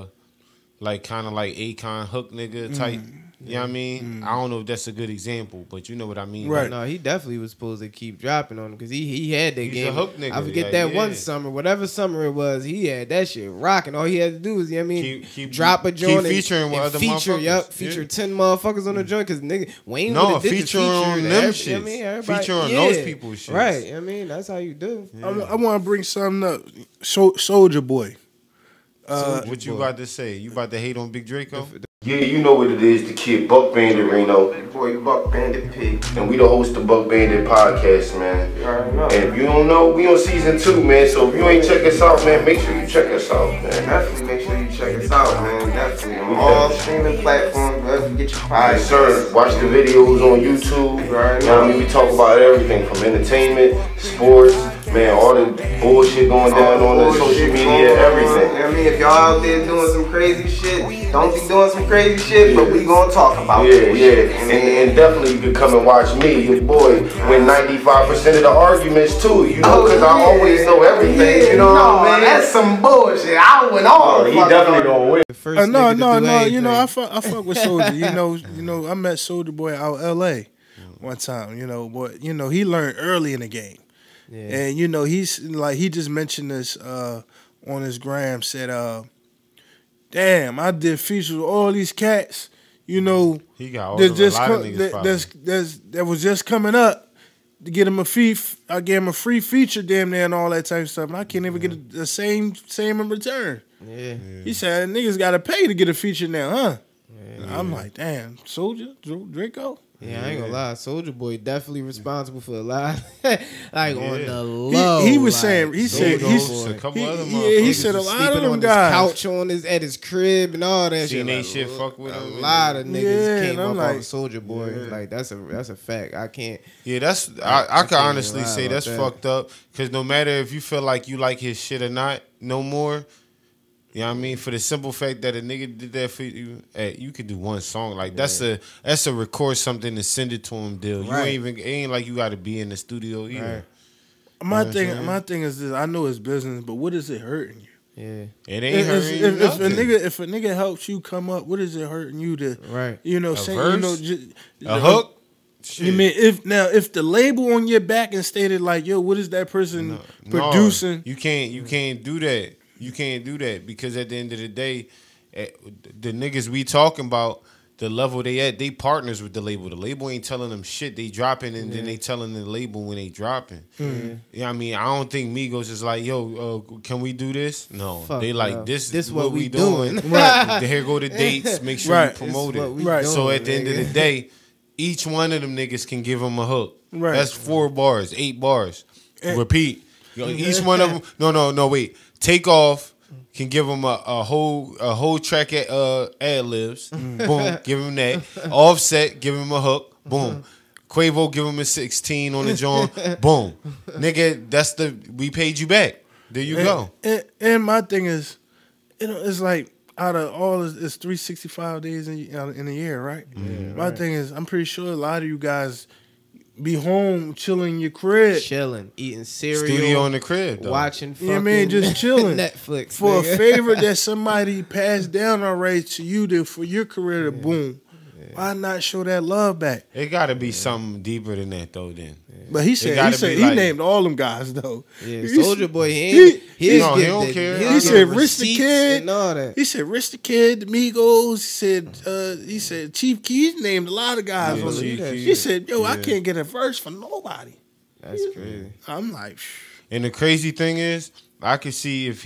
Speaker 2: kind of like Akon Hook nigga type. You know what I mean? I don't know if that's a good example, but you know what I mean.
Speaker 1: Right.
Speaker 3: No, he definitely was supposed to keep dropping on him because he had that
Speaker 2: He's
Speaker 3: game.
Speaker 2: a hook nigga.
Speaker 3: I forget that one summer, whatever summer it was, he had that shit rocking. All he had to do was, you know what I mean,
Speaker 2: keep
Speaker 3: drop a joint.
Speaker 2: Keep featuring with other motherfuckers.
Speaker 3: Yep, feature 10 motherfuckers on the joint because nigga Wayne
Speaker 2: no,
Speaker 3: did
Speaker 2: feature
Speaker 3: the
Speaker 2: on them shit.
Speaker 3: You know what I mean?
Speaker 2: Feature on those people's shit.
Speaker 3: Right. You know what I mean? That's how you do.
Speaker 1: I want to bring something up. Soldier Boy.
Speaker 2: What you about to say? You about to hate on Big Draco?
Speaker 9: Yeah, you know what it is, the kid Buck Bandit Reno.
Speaker 10: Boy, Buck Bandit P.
Speaker 9: And we the host of Buck Bandit Podcast, man.
Speaker 10: You already know.
Speaker 9: And if you don't know, we on season 2, man. So if you ain't check us out, man, make sure you check us out, man.
Speaker 10: Definitely make sure you check us out, man. Definitely. On all streaming platforms, wherever you get your podcast.
Speaker 9: Yes, sir. Watch the videos on YouTube. You know what I mean? We talk about everything from entertainment, sports, man, all the bullshit going down on the social media, everything.
Speaker 10: You know what I mean? If y'all out there doing some crazy shit, don't be doing some crazy shit, but we gonna talk about it.
Speaker 9: Yeah. And definitely you can come and watch me, your boy, win 95% of the arguments too, you know, because I always know everything, you know what I mean?
Speaker 10: That's some bullshit. I win all
Speaker 9: he definitely gonna win.
Speaker 1: No, you know, I fuck with Soldier. You know, I met Soldier Boy out LA one time, you know, but you know, he learned early in the game. Yeah. And you know, he's like he just mentioned this on his gram, said damn, I did features with all these cats, you know,
Speaker 2: he got all
Speaker 1: that was just coming up to get him a fee. I gave him a free feature damn near and all that type of stuff, and I can't even get the same in return.
Speaker 3: Yeah.
Speaker 1: He said niggas got to pay to get a feature now, huh? I'm like, damn, Soldier, Draco.
Speaker 3: Yeah, I ain't gonna lie. Soulja Boy definitely responsible for a lot. Like on the low.
Speaker 1: He was
Speaker 3: like,
Speaker 1: saying, he said,
Speaker 2: a couple other
Speaker 1: he said a lot of them
Speaker 3: on
Speaker 1: guys.
Speaker 3: his couch at his crib and all that
Speaker 2: Seen
Speaker 3: shit.
Speaker 2: they
Speaker 3: Like,
Speaker 2: shit fuck with
Speaker 3: a
Speaker 2: him.
Speaker 3: lot of niggas
Speaker 1: Yeah,
Speaker 3: came
Speaker 1: and I'm
Speaker 3: up
Speaker 1: like,
Speaker 3: off of Soulja Boy. Like that's a fact. I can't.
Speaker 2: Yeah, that's I can
Speaker 3: can't
Speaker 2: honestly
Speaker 3: lie
Speaker 2: say
Speaker 3: about
Speaker 2: that's
Speaker 3: that.
Speaker 2: fucked up. Cause no matter if you feel like you like his shit or not, no more. You know what I mean? For the simple fact that a nigga did that for you, you could do one song. Like that's a record something and send it to him deal. You it ain't like you got to be in the studio either.
Speaker 3: Right.
Speaker 1: My thing is this. I know it's business, but what is it hurting you?
Speaker 3: Yeah.
Speaker 2: It ain't hurting you
Speaker 1: If a nigga helps you come up, what is it hurting you to?
Speaker 3: Right.
Speaker 1: You know, say, you know,
Speaker 2: a hook.
Speaker 1: You mean if the label on your back and stated like, yo, what is that person producing?
Speaker 2: No, you can't do that. You can't do that because at the end of the day, the niggas we talking about, the level they at, they partners with the label. The label ain't telling them shit. They dropping and then they telling the label when they dropping. You know what I mean? I don't think Migos is like, yo, can we do this? No.
Speaker 3: Fuck
Speaker 2: they like,
Speaker 3: no.
Speaker 2: this what we doing.
Speaker 3: Right.
Speaker 2: Here go the dates. Make sure you promote it.
Speaker 1: Right.
Speaker 2: So at the end of the day, each one of them niggas can give them a hook.
Speaker 1: Right.
Speaker 2: That's 4 bars, 8 bars. Repeat. Each one of them. No, wait. Take Off can give him a whole track at ad libs. Boom, give him that. Offset, give him a hook. Boom. Quavo, give him a 16 on the joint. Boom, nigga, we paid you back. There you go.
Speaker 1: And my thing is, it's like out of all it's 365 days in a year, right? My thing is, I'm pretty sure a lot of you guys be home chilling in your crib,
Speaker 3: Chilling, eating cereal,
Speaker 2: studio in the crib, though.
Speaker 3: watching fucking
Speaker 1: just chilling
Speaker 3: Netflix
Speaker 1: for
Speaker 3: nigga.
Speaker 1: a favor that somebody passed down already to you for your career to boom. Why not show that love back?
Speaker 2: It got to be something deeper than that, though. Then,
Speaker 1: but he he named all them guys though.
Speaker 3: Yeah, Soulja Boy, he
Speaker 2: don't care.
Speaker 1: He said Rich the Kid
Speaker 3: and all that.
Speaker 1: He said Rich the Kid, the Migos. He said Chief Keef named a lot of guys. On it. He said, "Yo, I can't get a verse for nobody."
Speaker 3: That's crazy.
Speaker 1: I'm like,
Speaker 2: and the crazy thing is, I could see if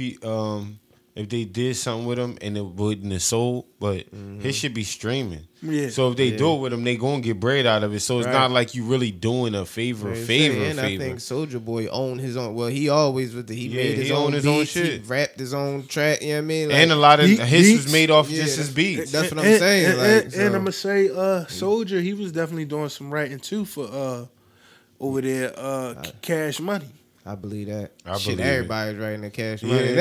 Speaker 2: they did something with him and it wouldn't have sold, but his should be streaming.
Speaker 1: Yeah.
Speaker 2: So if they do it with him, they gonna get bread out of it. So it's not like you really doing a favor.
Speaker 3: And I think Soulja Boy owned his own. Well, he always made his own
Speaker 2: owned his
Speaker 3: beats,
Speaker 2: own shit.
Speaker 3: He rapped his own track. You know what I mean? Like,
Speaker 2: and a lot of his
Speaker 1: beats,
Speaker 2: was made off just his beats.
Speaker 3: That's what I'm saying.
Speaker 1: And I'm gonna say, Soulja, he was definitely doing some writing too for over there, Cash Money.
Speaker 3: I believe that.
Speaker 2: Shit,
Speaker 3: everybody's writing the Cash Money.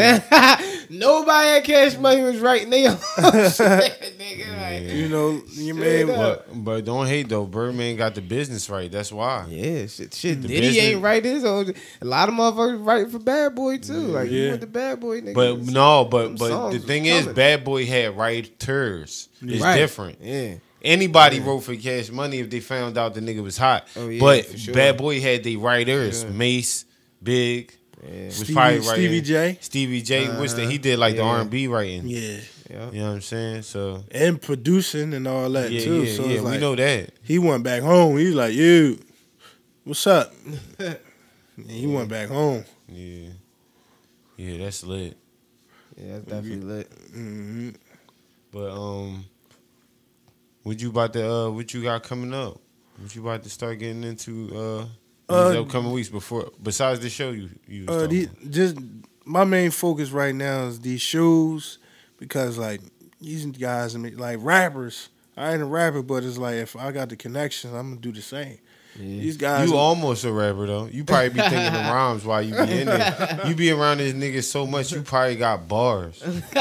Speaker 3: Nobody at Cash Money was writing their own shit, nigga. Like,
Speaker 1: you know, you mean,
Speaker 2: but don't hate though. Birdman got the business right. That's why.
Speaker 3: Yeah, shit. Diddy ain't write his own. A lot of motherfuckers writing for Bad Boy too. Like you with the Bad Boy nigga.
Speaker 2: But the thing is, Bad Boy had writers. It's different.
Speaker 3: Yeah.
Speaker 2: Anybody wrote for Cash Money if they found out the nigga was hot.
Speaker 3: Oh, yeah,
Speaker 2: but
Speaker 3: for sure.
Speaker 2: Bad Boy had the writers. Mace, Big, was probably writing. Stevie J, he did like the R&B writing.
Speaker 1: Yeah.
Speaker 2: You know what I'm saying? So
Speaker 1: and producing and all that too. So it's like,
Speaker 2: we know that.
Speaker 1: He went back home. He was like, "You, what's up?" And he went back home.
Speaker 2: Yeah, that's lit.
Speaker 3: Yeah, that's definitely lit.
Speaker 1: Mm-hmm.
Speaker 2: But what you got coming up? What you about to start getting into these upcoming weeks besides the show you was
Speaker 1: just my main focus right now is these shows because like these guys like rappers. I ain't a rapper, but it's like if I got the connections, I'm gonna do the same. Yeah. These guys,
Speaker 2: you almost a rapper though. You probably be thinking of rhymes while you be in there. You be around these niggas so much, you probably got bars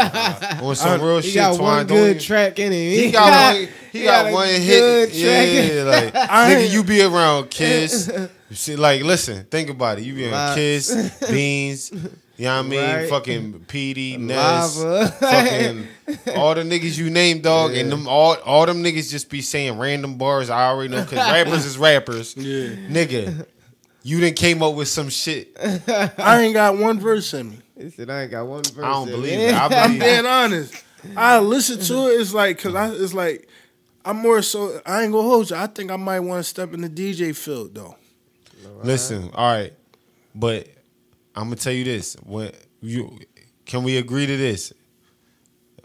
Speaker 2: on some real shit.
Speaker 3: He got one good track in him.
Speaker 2: He got one hit. Yeah, like nigga, you be around Kiss. See, like, listen, think about it. You be around Kiss, Beans. You know what I mean? Right. Fucking PD, Ness, fucking all the niggas you name, dog, and them all them niggas just be saying random bars. I already know because rappers is rappers. Yeah, nigga, you done came up with some shit.
Speaker 1: I ain't got one verse in me.
Speaker 3: He said I ain't got one verse.
Speaker 2: I don't believe
Speaker 3: it.
Speaker 1: I'm being honest. I listen to it. It's like it's like I'm more so. I ain't gonna hold you. I think I might want to step in the DJ field though.
Speaker 2: Listen, all right, but I'm gonna tell you this: can we agree to this?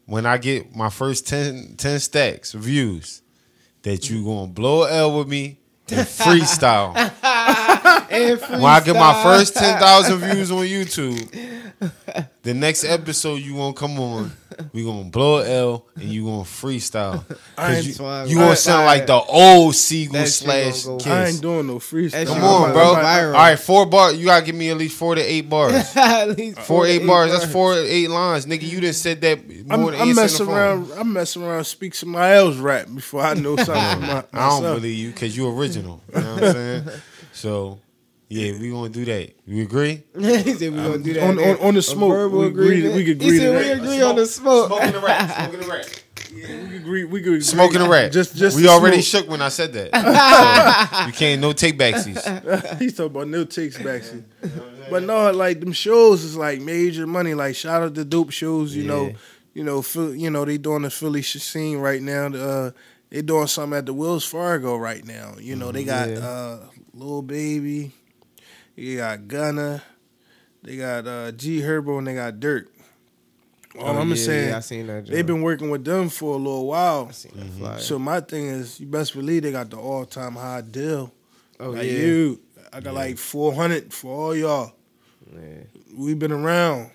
Speaker 2: when I get my first 10 stacks of views, that you gonna blow a L with me and freestyle. When I get my first 10,000 views on YouTube, the next episode you gonna come on, we gonna blow a L and you gonna freestyle. You gonna sound like the old Seagull slash Kiss.
Speaker 1: I ain't doing no freestyle.
Speaker 2: Come on, bro. All right, 4 bars. You gotta give me at least 4 to 8 bars.
Speaker 3: At least
Speaker 2: 4 to 8 bars. That's 4 to 8 lines, nigga. You done said that more than
Speaker 1: I'm messing around. I'm messing around. Speak somebody else rap before I know something.
Speaker 2: I don't believe you because you original. You know what I'm saying? So. Yeah, we gonna do that. You agree?
Speaker 3: He said we gonna do that
Speaker 1: on the smoke. We agree to
Speaker 3: He said we agree on the smoke.
Speaker 2: Smoking the rack. Smoking the rack.
Speaker 1: Yeah, we agree. We agree.
Speaker 2: Smoking the rack.
Speaker 1: Just
Speaker 2: we already shook when I said that. So you can't no take backsies.
Speaker 1: He's talking about no takes backsies. But no, like them shows is like major money. Like shout out to dope shows. You know, they doing the Philly scene right now. They doing something at the Wells Fargo right now. You know, they got Lil Baby. You got Gunna, they got G Herbo, and they got Dirk. I'm saying,
Speaker 3: I seen that.
Speaker 1: They've been working with them for a little while.
Speaker 3: I seen that flyer.
Speaker 1: So my thing is, you best believe they got the all-time high deal.
Speaker 3: Oh
Speaker 1: like you, I got like 400 for all y'all.
Speaker 3: Yeah.
Speaker 1: We've been around.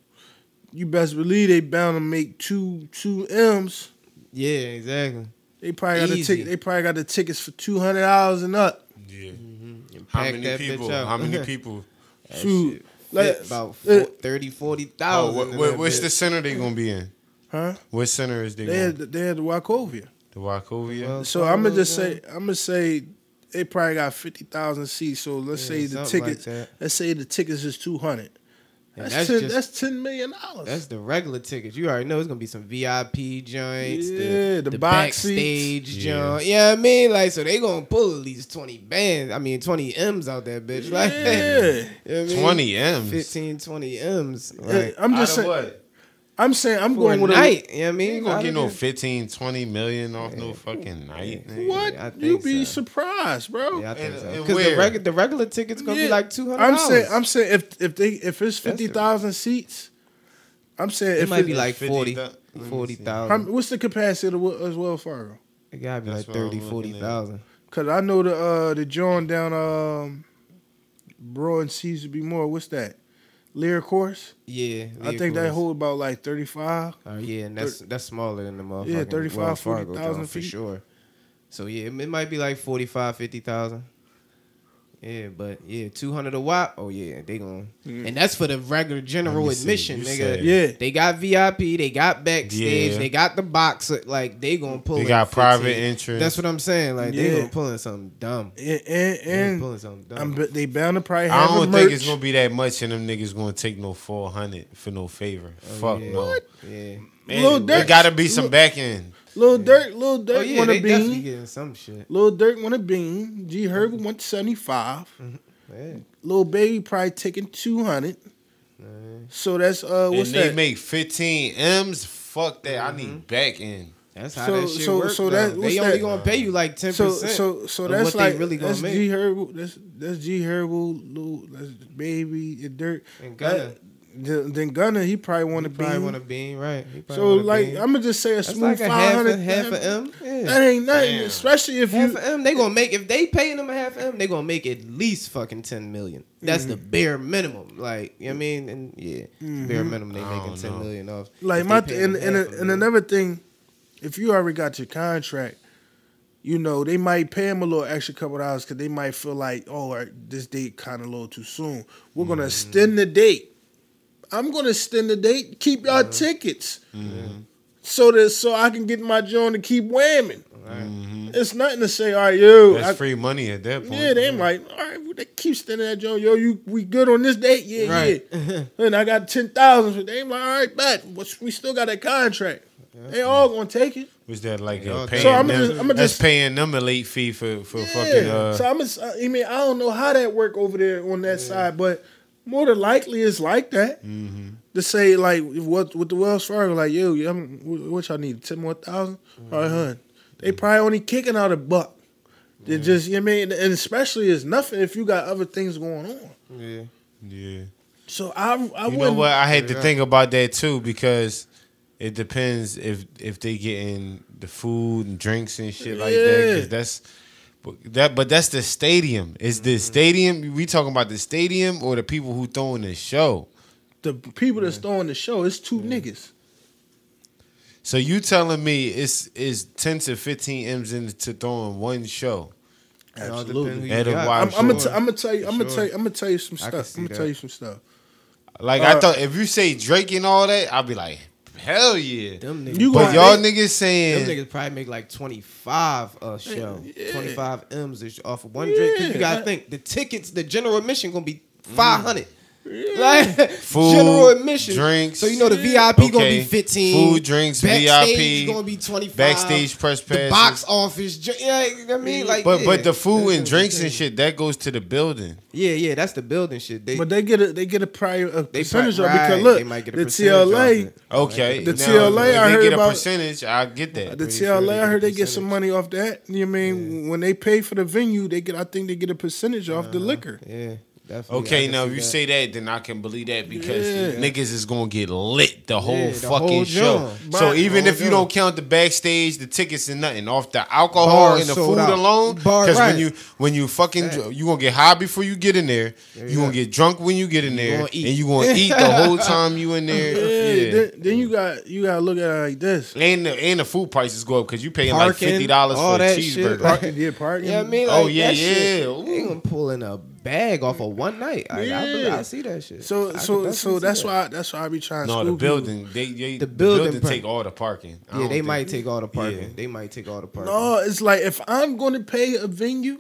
Speaker 1: You best believe they bound to make two M's.
Speaker 3: Yeah, exactly.
Speaker 1: They probably got the ticket. They probably got the tickets for $200 and up.
Speaker 2: Yeah. How many people? How many people?
Speaker 1: Shoot,
Speaker 3: like about 30, 40,000.
Speaker 2: What's the center they gonna be in?
Speaker 1: Huh?
Speaker 2: What center is they?
Speaker 1: They had the Wachovia.
Speaker 2: The Wachovia.
Speaker 1: So I'm gonna say they probably got 50,000 seats. So let's say the tickets. Let's say the tickets is 200. That's $10 million.
Speaker 3: That's the regular tickets. You already know it's gonna be some VIP joints.
Speaker 1: Yeah, the
Speaker 3: backstage joint. Yeah, I mean, like, so they gonna pull at least 20 bands. I mean, 20 M's out there, bitch. Like,
Speaker 1: yeah,
Speaker 3: you know
Speaker 2: 20 M's,
Speaker 3: 15, 20 M's. Right?
Speaker 1: I'm just saying.
Speaker 2: What?
Speaker 3: I'm saying I'm going with
Speaker 2: night.
Speaker 3: You know what I mean?
Speaker 2: You ain't gonna get no 15, 20 million off no fucking night.
Speaker 1: What?
Speaker 3: I think
Speaker 1: you be surprised, bro.
Speaker 3: Yeah, I think so. Because the regular tickets gonna be like $200.
Speaker 1: I'm saying if it's 50,000 seats, I'm saying
Speaker 3: it might be like 40,000.
Speaker 1: What's the capacity of Wells Fargo?
Speaker 3: It gotta be like 30, 40,000.
Speaker 1: Cause I know the joint down Bro and Caesar B. Moore. What's that? Lear Course?
Speaker 3: Yeah.
Speaker 1: I think that hold about like 35.
Speaker 3: Oh, yeah, and that's smaller than the motherfucking
Speaker 1: 35, 40,000
Speaker 3: for sure. So, yeah, it might be like 45, 50,000. Yeah, but, yeah, 200 a watt. Oh, yeah, they going to. And that's for the regular general admission, nigga.
Speaker 1: Yeah.
Speaker 3: They got VIP. They got backstage. Yeah. They got the box. Like, they going to pull
Speaker 2: They got private entrance.
Speaker 3: That's what I'm saying. Like, they going to pull in something dumb.
Speaker 1: And
Speaker 3: pulling something dumb.
Speaker 1: They bound to probably have
Speaker 2: I don't think it's going to be that much, and them niggas going to take no 400 for no favor. Fuck no.
Speaker 1: What?
Speaker 3: Yeah.
Speaker 2: There got to be some back end.
Speaker 1: Lil Durk want a
Speaker 3: bean. Getting some shit.
Speaker 1: Lil Durk want a bean. G Herbo went to 75.
Speaker 3: Yeah.
Speaker 1: Lil Baby probably taking 200. So that's what's that?
Speaker 2: And they make 15 M's. Fuck that. I need back end.
Speaker 3: That's how that shit works. So they only gonna pay you like 10%.
Speaker 1: So that's like
Speaker 3: really gonna
Speaker 1: that's
Speaker 3: make.
Speaker 1: G Herbo. That's G Herbo. That's Baby and Durk.
Speaker 3: And Gunna.
Speaker 1: Then Gunna, he probably want to be.
Speaker 3: Probably want to be right.
Speaker 1: So like, I'm gonna just say a smooth
Speaker 3: like
Speaker 1: 500,
Speaker 3: half a M. Yeah.
Speaker 1: That ain't nothing, especially if
Speaker 3: half a M. They gonna make if they paying them a half M, they gonna make at least fucking 10 million. That's the bare minimum. Like, you know what I mean? And bare minimum they making 10 million off.
Speaker 1: Like and another thing, if you already got your contract, you know, they might pay him a little extra couple of hours because they might feel like, oh, this date kind of a little too soon. We're gonna extend the date. I'm gonna extend the date. Keep y'all tickets, so I can get my joint to keep whamming. It's nothing to say. All right,
Speaker 2: that's free money at that point.
Speaker 1: Yeah, they like, all right, they keep extending that joint. We good on this date? Yeah. And I got 10,000. They like, all right, bet. We still got that contract. They all gonna take it.
Speaker 2: Was that like paying them a late fee for fucking?
Speaker 1: So I mean, I don't know how that work over there on that side, but. More than likely, it's like that. To say like what with the Wells Fargo, like what y'all need 10 more thousand? All right, hun. They probably only kicking out $1. They just I mean, and especially it's nothing if you got other things going on.
Speaker 2: Yeah.
Speaker 1: So I
Speaker 2: you know what? I had to think about that too because It depends if they getting the food and drinks and shit like that. 'Cause but that's the stadium. Is the stadium? We talking about the stadium or the people who throwing the show?
Speaker 1: The people that's throwing the show, it's two niggas.
Speaker 2: So you telling me it's 10 to 15 M's into throwing one show?
Speaker 1: Absolutely.
Speaker 2: I'm
Speaker 1: gonna tell you some stuff. I'm gonna tell you some stuff.
Speaker 2: Like I thought, if you say Drake and all that, I'd be like, hell yeah.
Speaker 3: Them niggas,
Speaker 2: but y'all niggas saying
Speaker 3: them niggas probably make like 25 a show, 25 M's off of one drink. Cause you gotta think the tickets, the general admission gonna be 500. Like
Speaker 2: food,
Speaker 3: general admission,
Speaker 2: drinks.
Speaker 3: So you know the VIP gonna be 15.
Speaker 2: Food, drinks,
Speaker 3: backstage
Speaker 2: VIP
Speaker 3: gonna be 25.
Speaker 2: Backstage press passes.
Speaker 3: The box office, yeah, you know what I mean, like.
Speaker 2: But the food and drinks and shit that goes to the building.
Speaker 3: Yeah, that's the building shit.
Speaker 1: But they get a percentage of it because
Speaker 3: they
Speaker 1: look,
Speaker 3: might get a
Speaker 1: the
Speaker 3: percentage
Speaker 1: TLA.
Speaker 2: Okay,
Speaker 1: the TLA
Speaker 2: if
Speaker 1: I
Speaker 2: they
Speaker 1: heard
Speaker 2: get
Speaker 1: about
Speaker 2: a percentage. I get that.
Speaker 1: The TLA I heard they get some money off that. You know what I mean? When they pay for the venue, they get. I think they get a percentage off the liquor.
Speaker 3: Yeah. Definitely,
Speaker 2: okay, now if you say that, then I can believe that because niggas is gonna get lit the whole fucking show. So even if you don't count the backstage, the tickets and nothing, off the alcohol and the food alone, because when you fucking you gonna get high before you get in there, you gonna get drunk when you get in there, and you gonna eat the whole time you in there.
Speaker 1: Then you got to look at it like this,
Speaker 2: and the food prices go up because you paying like $50 for a cheeseburger.
Speaker 1: Parking.
Speaker 3: Yeah, I mean,
Speaker 2: like,
Speaker 3: they gonna pull in a bag off of one night. I see that shit.
Speaker 1: So that's why I be trying.
Speaker 2: No,
Speaker 1: to
Speaker 2: the building. The building take all the parking.
Speaker 3: Yeah, they might take all the parking. Yeah. They might take all the parking.
Speaker 1: No, it's like if I'm going to pay a venue,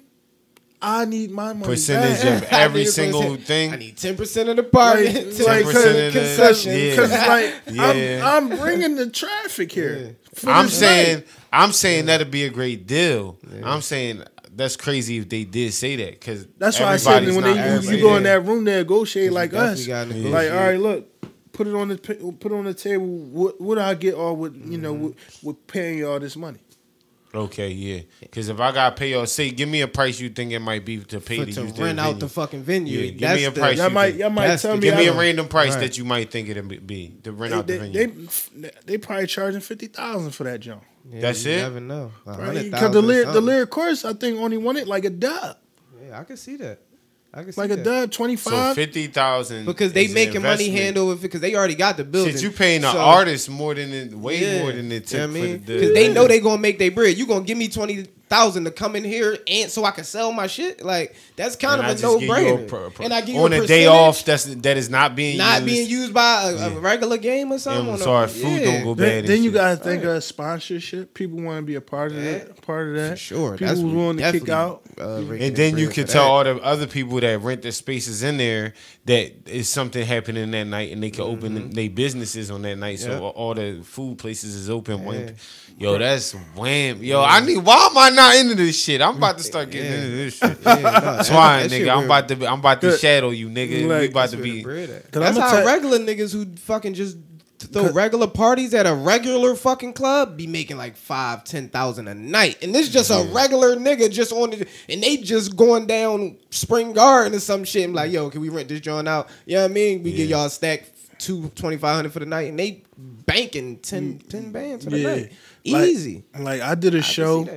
Speaker 1: I need my money
Speaker 2: percentage
Speaker 1: back.
Speaker 2: of every single thing.
Speaker 3: I need 10% of the parking. 10% of the concession.
Speaker 1: Because I'm bringing the traffic here.
Speaker 2: I'm saying that'd be a great deal. Yeah. I'm saying. That's crazy if they did say that because
Speaker 1: that's why I said when you go in that room to negotiate like us, like all right, look, put it on the table. What I get all with with paying y'all this money?
Speaker 2: Okay, yeah, because if I gotta pay y'all, say give me a price you think it might be to pay to
Speaker 3: rent out the fucking venue.
Speaker 2: Yeah, give me a price. Y'all
Speaker 1: might tell me.
Speaker 2: Give me a random price that you might think it'd be to rent out the venue.
Speaker 1: They probably charging $50,000 for that junk.
Speaker 3: Yeah,
Speaker 2: that's
Speaker 3: you
Speaker 2: it.
Speaker 3: Never know.
Speaker 1: Because the lyric course, I think only wanted like a dub.
Speaker 3: Yeah, I can see that.
Speaker 1: Like a dub, 25.
Speaker 2: So 50,000
Speaker 3: because they making money hand over because they already got the building.
Speaker 2: Shit, you paying the artist more than way more than it took.
Speaker 3: You know what I mean? Because they know they gonna make their bread. You gonna give me 20,000 to come in here and so I can sell my shit. Like that's kind of a no brainer. And I give you
Speaker 2: on a day off that is not being
Speaker 3: used by a regular game or something.
Speaker 2: I'm sorry, food don't go bad.
Speaker 1: Then you gotta think of sponsorship. People want to be a part of that.
Speaker 3: For sure.
Speaker 1: People willing to kick out.
Speaker 2: And then you can tell all the other people that rent the spaces in there that is something happening that night, and they can open their businesses on that night. So all the food places is open. Yo, that's wham. Yo, why am I not into this shit? I'm about to start getting into this shit. Swine, nigga. I'm about to shadow you, nigga. We about to be.
Speaker 3: That's how regular niggas who fucking just throw regular parties at a regular fucking club be making like 5,000-10,000 a night, and this just a regular nigga just on it, and they just going down Spring Garden or some shit. I'm like, yo, can we rent this joint out? You know what I mean? We give y'all a stack $2,500 for the night, and they banking 10 bands for the night. Easy.
Speaker 1: Like I did a show.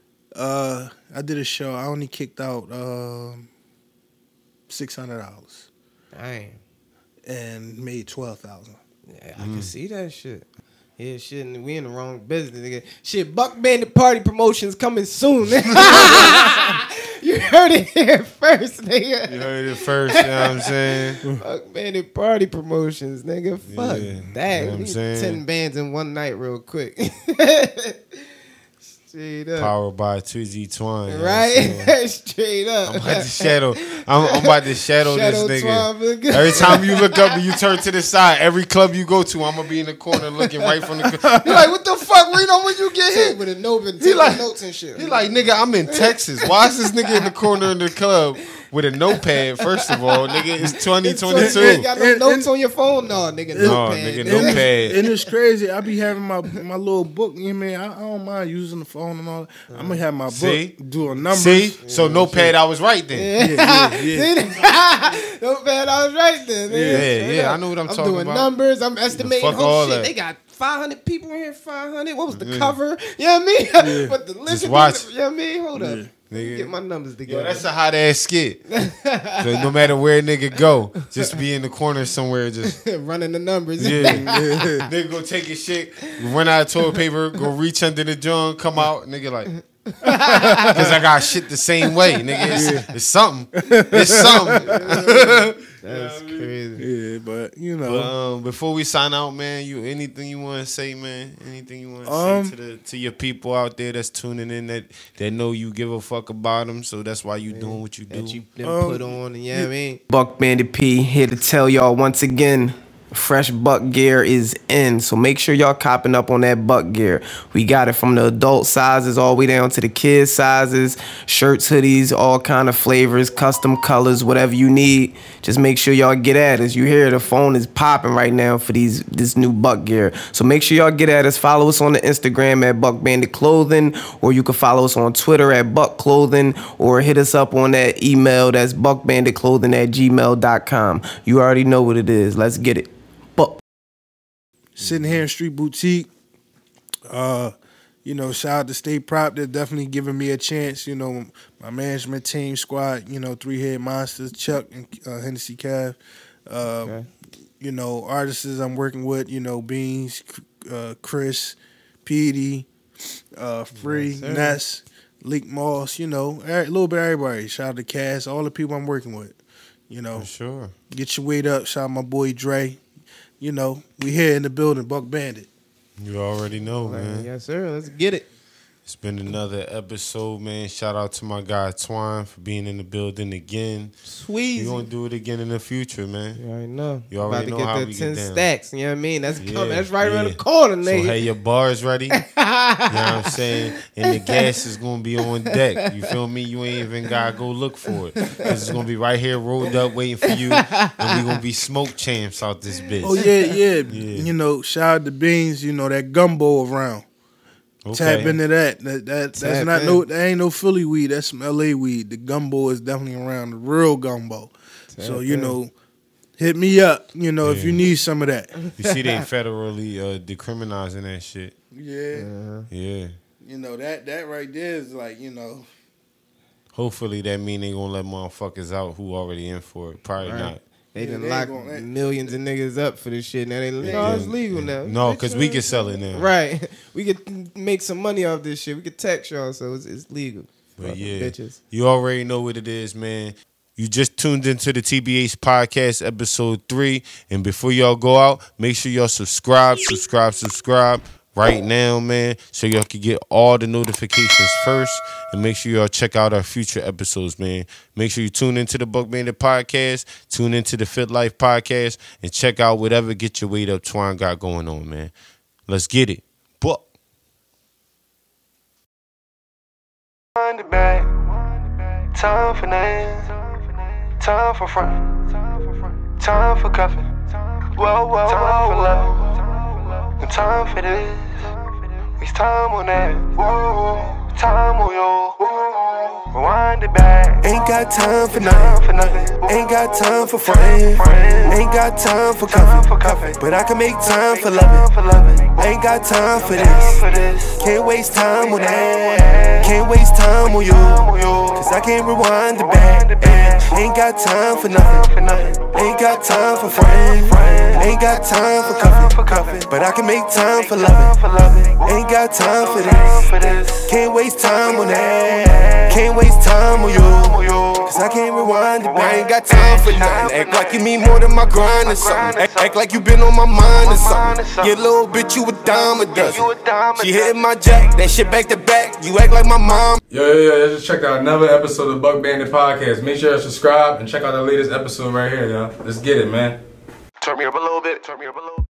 Speaker 1: I did a show. I only kicked out $600.
Speaker 3: Dang.
Speaker 1: And made $12,000.
Speaker 3: Yeah, I can see that shit. Yeah, shit, and we in the wrong business, nigga. Shit, Buck Bandit Party Promotions coming soon. You heard it here first, nigga.
Speaker 2: You heard it first, you know what I'm saying?
Speaker 3: Buck Bandit Party Promotions, nigga. Fuck that.
Speaker 2: You know
Speaker 3: we need 10 bands in one night real quick. Straight up.
Speaker 2: Powered by 2Z Twine.
Speaker 3: Right? Straight up.
Speaker 2: I'm about to shadow. I'm about to shadow this nigga. Every time you look up and you turn to the side, every club you go to, I'm gonna be in the corner looking right from the. You're like, what the fuck? We know when you get hit
Speaker 3: with a note and notes and shit.
Speaker 2: He like, nigga, I'm in Texas. Why is this nigga in the corner of the club with a notepad? First of all, nigga, it's 2022.
Speaker 3: You ain't got no notes on your phone, no, nigga.
Speaker 2: Notepad.
Speaker 1: And it's crazy. I be having my little book. You know what I mean? I don't mind using the phone and all that. I'm gonna have my book doing numbers.
Speaker 2: See, so notepad, I was right then.
Speaker 3: Notepad, I was right then.
Speaker 2: Yeah, I know what I'm talking about.
Speaker 3: I'm doing numbers. I'm estimating whole shit. They got 500 people in here. 500. What was the cover? You know what I mean?
Speaker 2: Yeah.
Speaker 3: But the listen,
Speaker 2: Just watch.
Speaker 3: you know what I mean? Hold up.
Speaker 2: Nigga.
Speaker 3: Get my numbers together.
Speaker 2: Yo, that's a hot ass skit. So no matter where a nigga go, just be in the corner somewhere, just
Speaker 3: running the numbers.
Speaker 2: Yeah. Nigga go take his shit, run out of toilet paper, go reach under the joint, come out, nigga like, because I got shit the same way, nigga. It's something. It's something.
Speaker 3: That's crazy.
Speaker 1: Yeah, but you know.
Speaker 2: But, before we sign out, man, anything you want to say, man? Anything you want to say to your people out there that's tuning in that know you give a fuck about them, so that's why you doing what you do.
Speaker 3: That you put on, and yeah, I mean, Buck Bandit P here to tell y'all once again. Fresh Buck gear is in, so make sure y'all copping up on that Buck gear. We got it from the adult sizes all the way down to the kids sizes, shirts, hoodies, all kind of flavors, custom colors, whatever you need. Just make sure y'all get at us. You hear the phone is popping right now for this new Buck gear. So make sure y'all get at us. Follow us on the Instagram at Buck Bandit Clothing, or you can follow us on Twitter at Buck Clothing, or hit us up on that email that's buckbanditclothing@gmail.com. You already know what it is. Let's get it.
Speaker 1: Sitting here in Street Boutique. You know, shout out to State Prop. They're definitely giving me a chance. You know, my management team squad, you know, 3-Head Monsters, Chuck and Hennessy Cav. You know, artists I'm working with, you know, Beans, Chris, Petey, Free, Ness, Leak Moss, you know, a little bit of everybody. Shout out to Cass, all the people I'm working with. You know,
Speaker 2: For sure.
Speaker 1: Get your weight up. Shout out my boy Dre. You know, we here in the building, Buck Bandit.
Speaker 2: You already know, man.
Speaker 3: Yes, sir. Let's get it.
Speaker 2: It's been another episode, man. Shout out to my guy Twine for being in the building again.
Speaker 3: Sweet.
Speaker 2: We're gonna do it again in the future, man.
Speaker 3: You already know.
Speaker 2: You already know how we get
Speaker 3: 10
Speaker 2: down.
Speaker 3: stacks. You know what I mean? That's coming. That's right around the corner, nigga.
Speaker 2: So, hey, your bars ready? You know what I'm saying? And the gas is going to be on deck. You feel me? You ain't even got to go look for it. Because it's going to be right here rolled up waiting for you. And we going to be smoke champs out this bitch.
Speaker 1: Oh, yeah. You know, shout out to Beans, you know, that gumbo around.
Speaker 2: Okay.
Speaker 1: Tap into that. That's not that ain't no Philly weed. That's some LA weed. The gumbo is definitely around, the real gumbo. So, you know, hit me up, you know, if you need some of that.
Speaker 2: You see they federally decriminalizing that shit.
Speaker 1: Yeah.
Speaker 2: Yeah.
Speaker 1: You know, that right there is like, you know.
Speaker 2: Hopefully that mean they gonna let motherfuckers out who already in for it. Probably not.
Speaker 3: They done locked millions of niggas up for this shit. Now it's legal now.
Speaker 2: No, because we can sell it now.
Speaker 3: Right. We could make some money off this shit. We could tax y'all, so it's legal.
Speaker 2: But yeah,
Speaker 3: bitches.
Speaker 2: You already know what it is, man. You just tuned into the TBH Podcast, episode 3. And before y'all go out, make sure y'all subscribe right now, man, so y'all can get all the notifications first. And make sure y'all check out our future episodes, man. Make sure you tune into the Buck Bandit Podcast, tune into the Fit Life Podcast, and check out whatever Get Your Weight Up Twine got going on, man. Let's get it. Buck.
Speaker 11: Time for names, time for front, time for cuffing, time for love, and time for this. It's time on that, time on yo. Rewind it back. Ain't got time for nothing. Ain't got time for frontin'. Ain't got time for cuffin'. But I can make time for loving. Ain't got time for this. Can't waste time on that. Can't waste time on you. Cause I can't rewind it back. Ain't got time for nothing. Ain't got time for frontin'. Ain't got time for cuffin'. But I can make time for loving. Ain't got time for this. Can't waste time on that. Can't waste time on you. Cause I can't rewind it back. I ain't got time for nothing. Act like you mean more than my grind or something. Act like you been on my mind or something. Yeah, little bitch, you a dime a dozen. She hitting my jack, that shit back to back. You act like my mom.
Speaker 12: Yo, just check out another episode of the Buck Bandit Podcast. Make sure to subscribe and check out the latest episode right here, yo. Let's get it, man.
Speaker 11: Turn me up a little bit.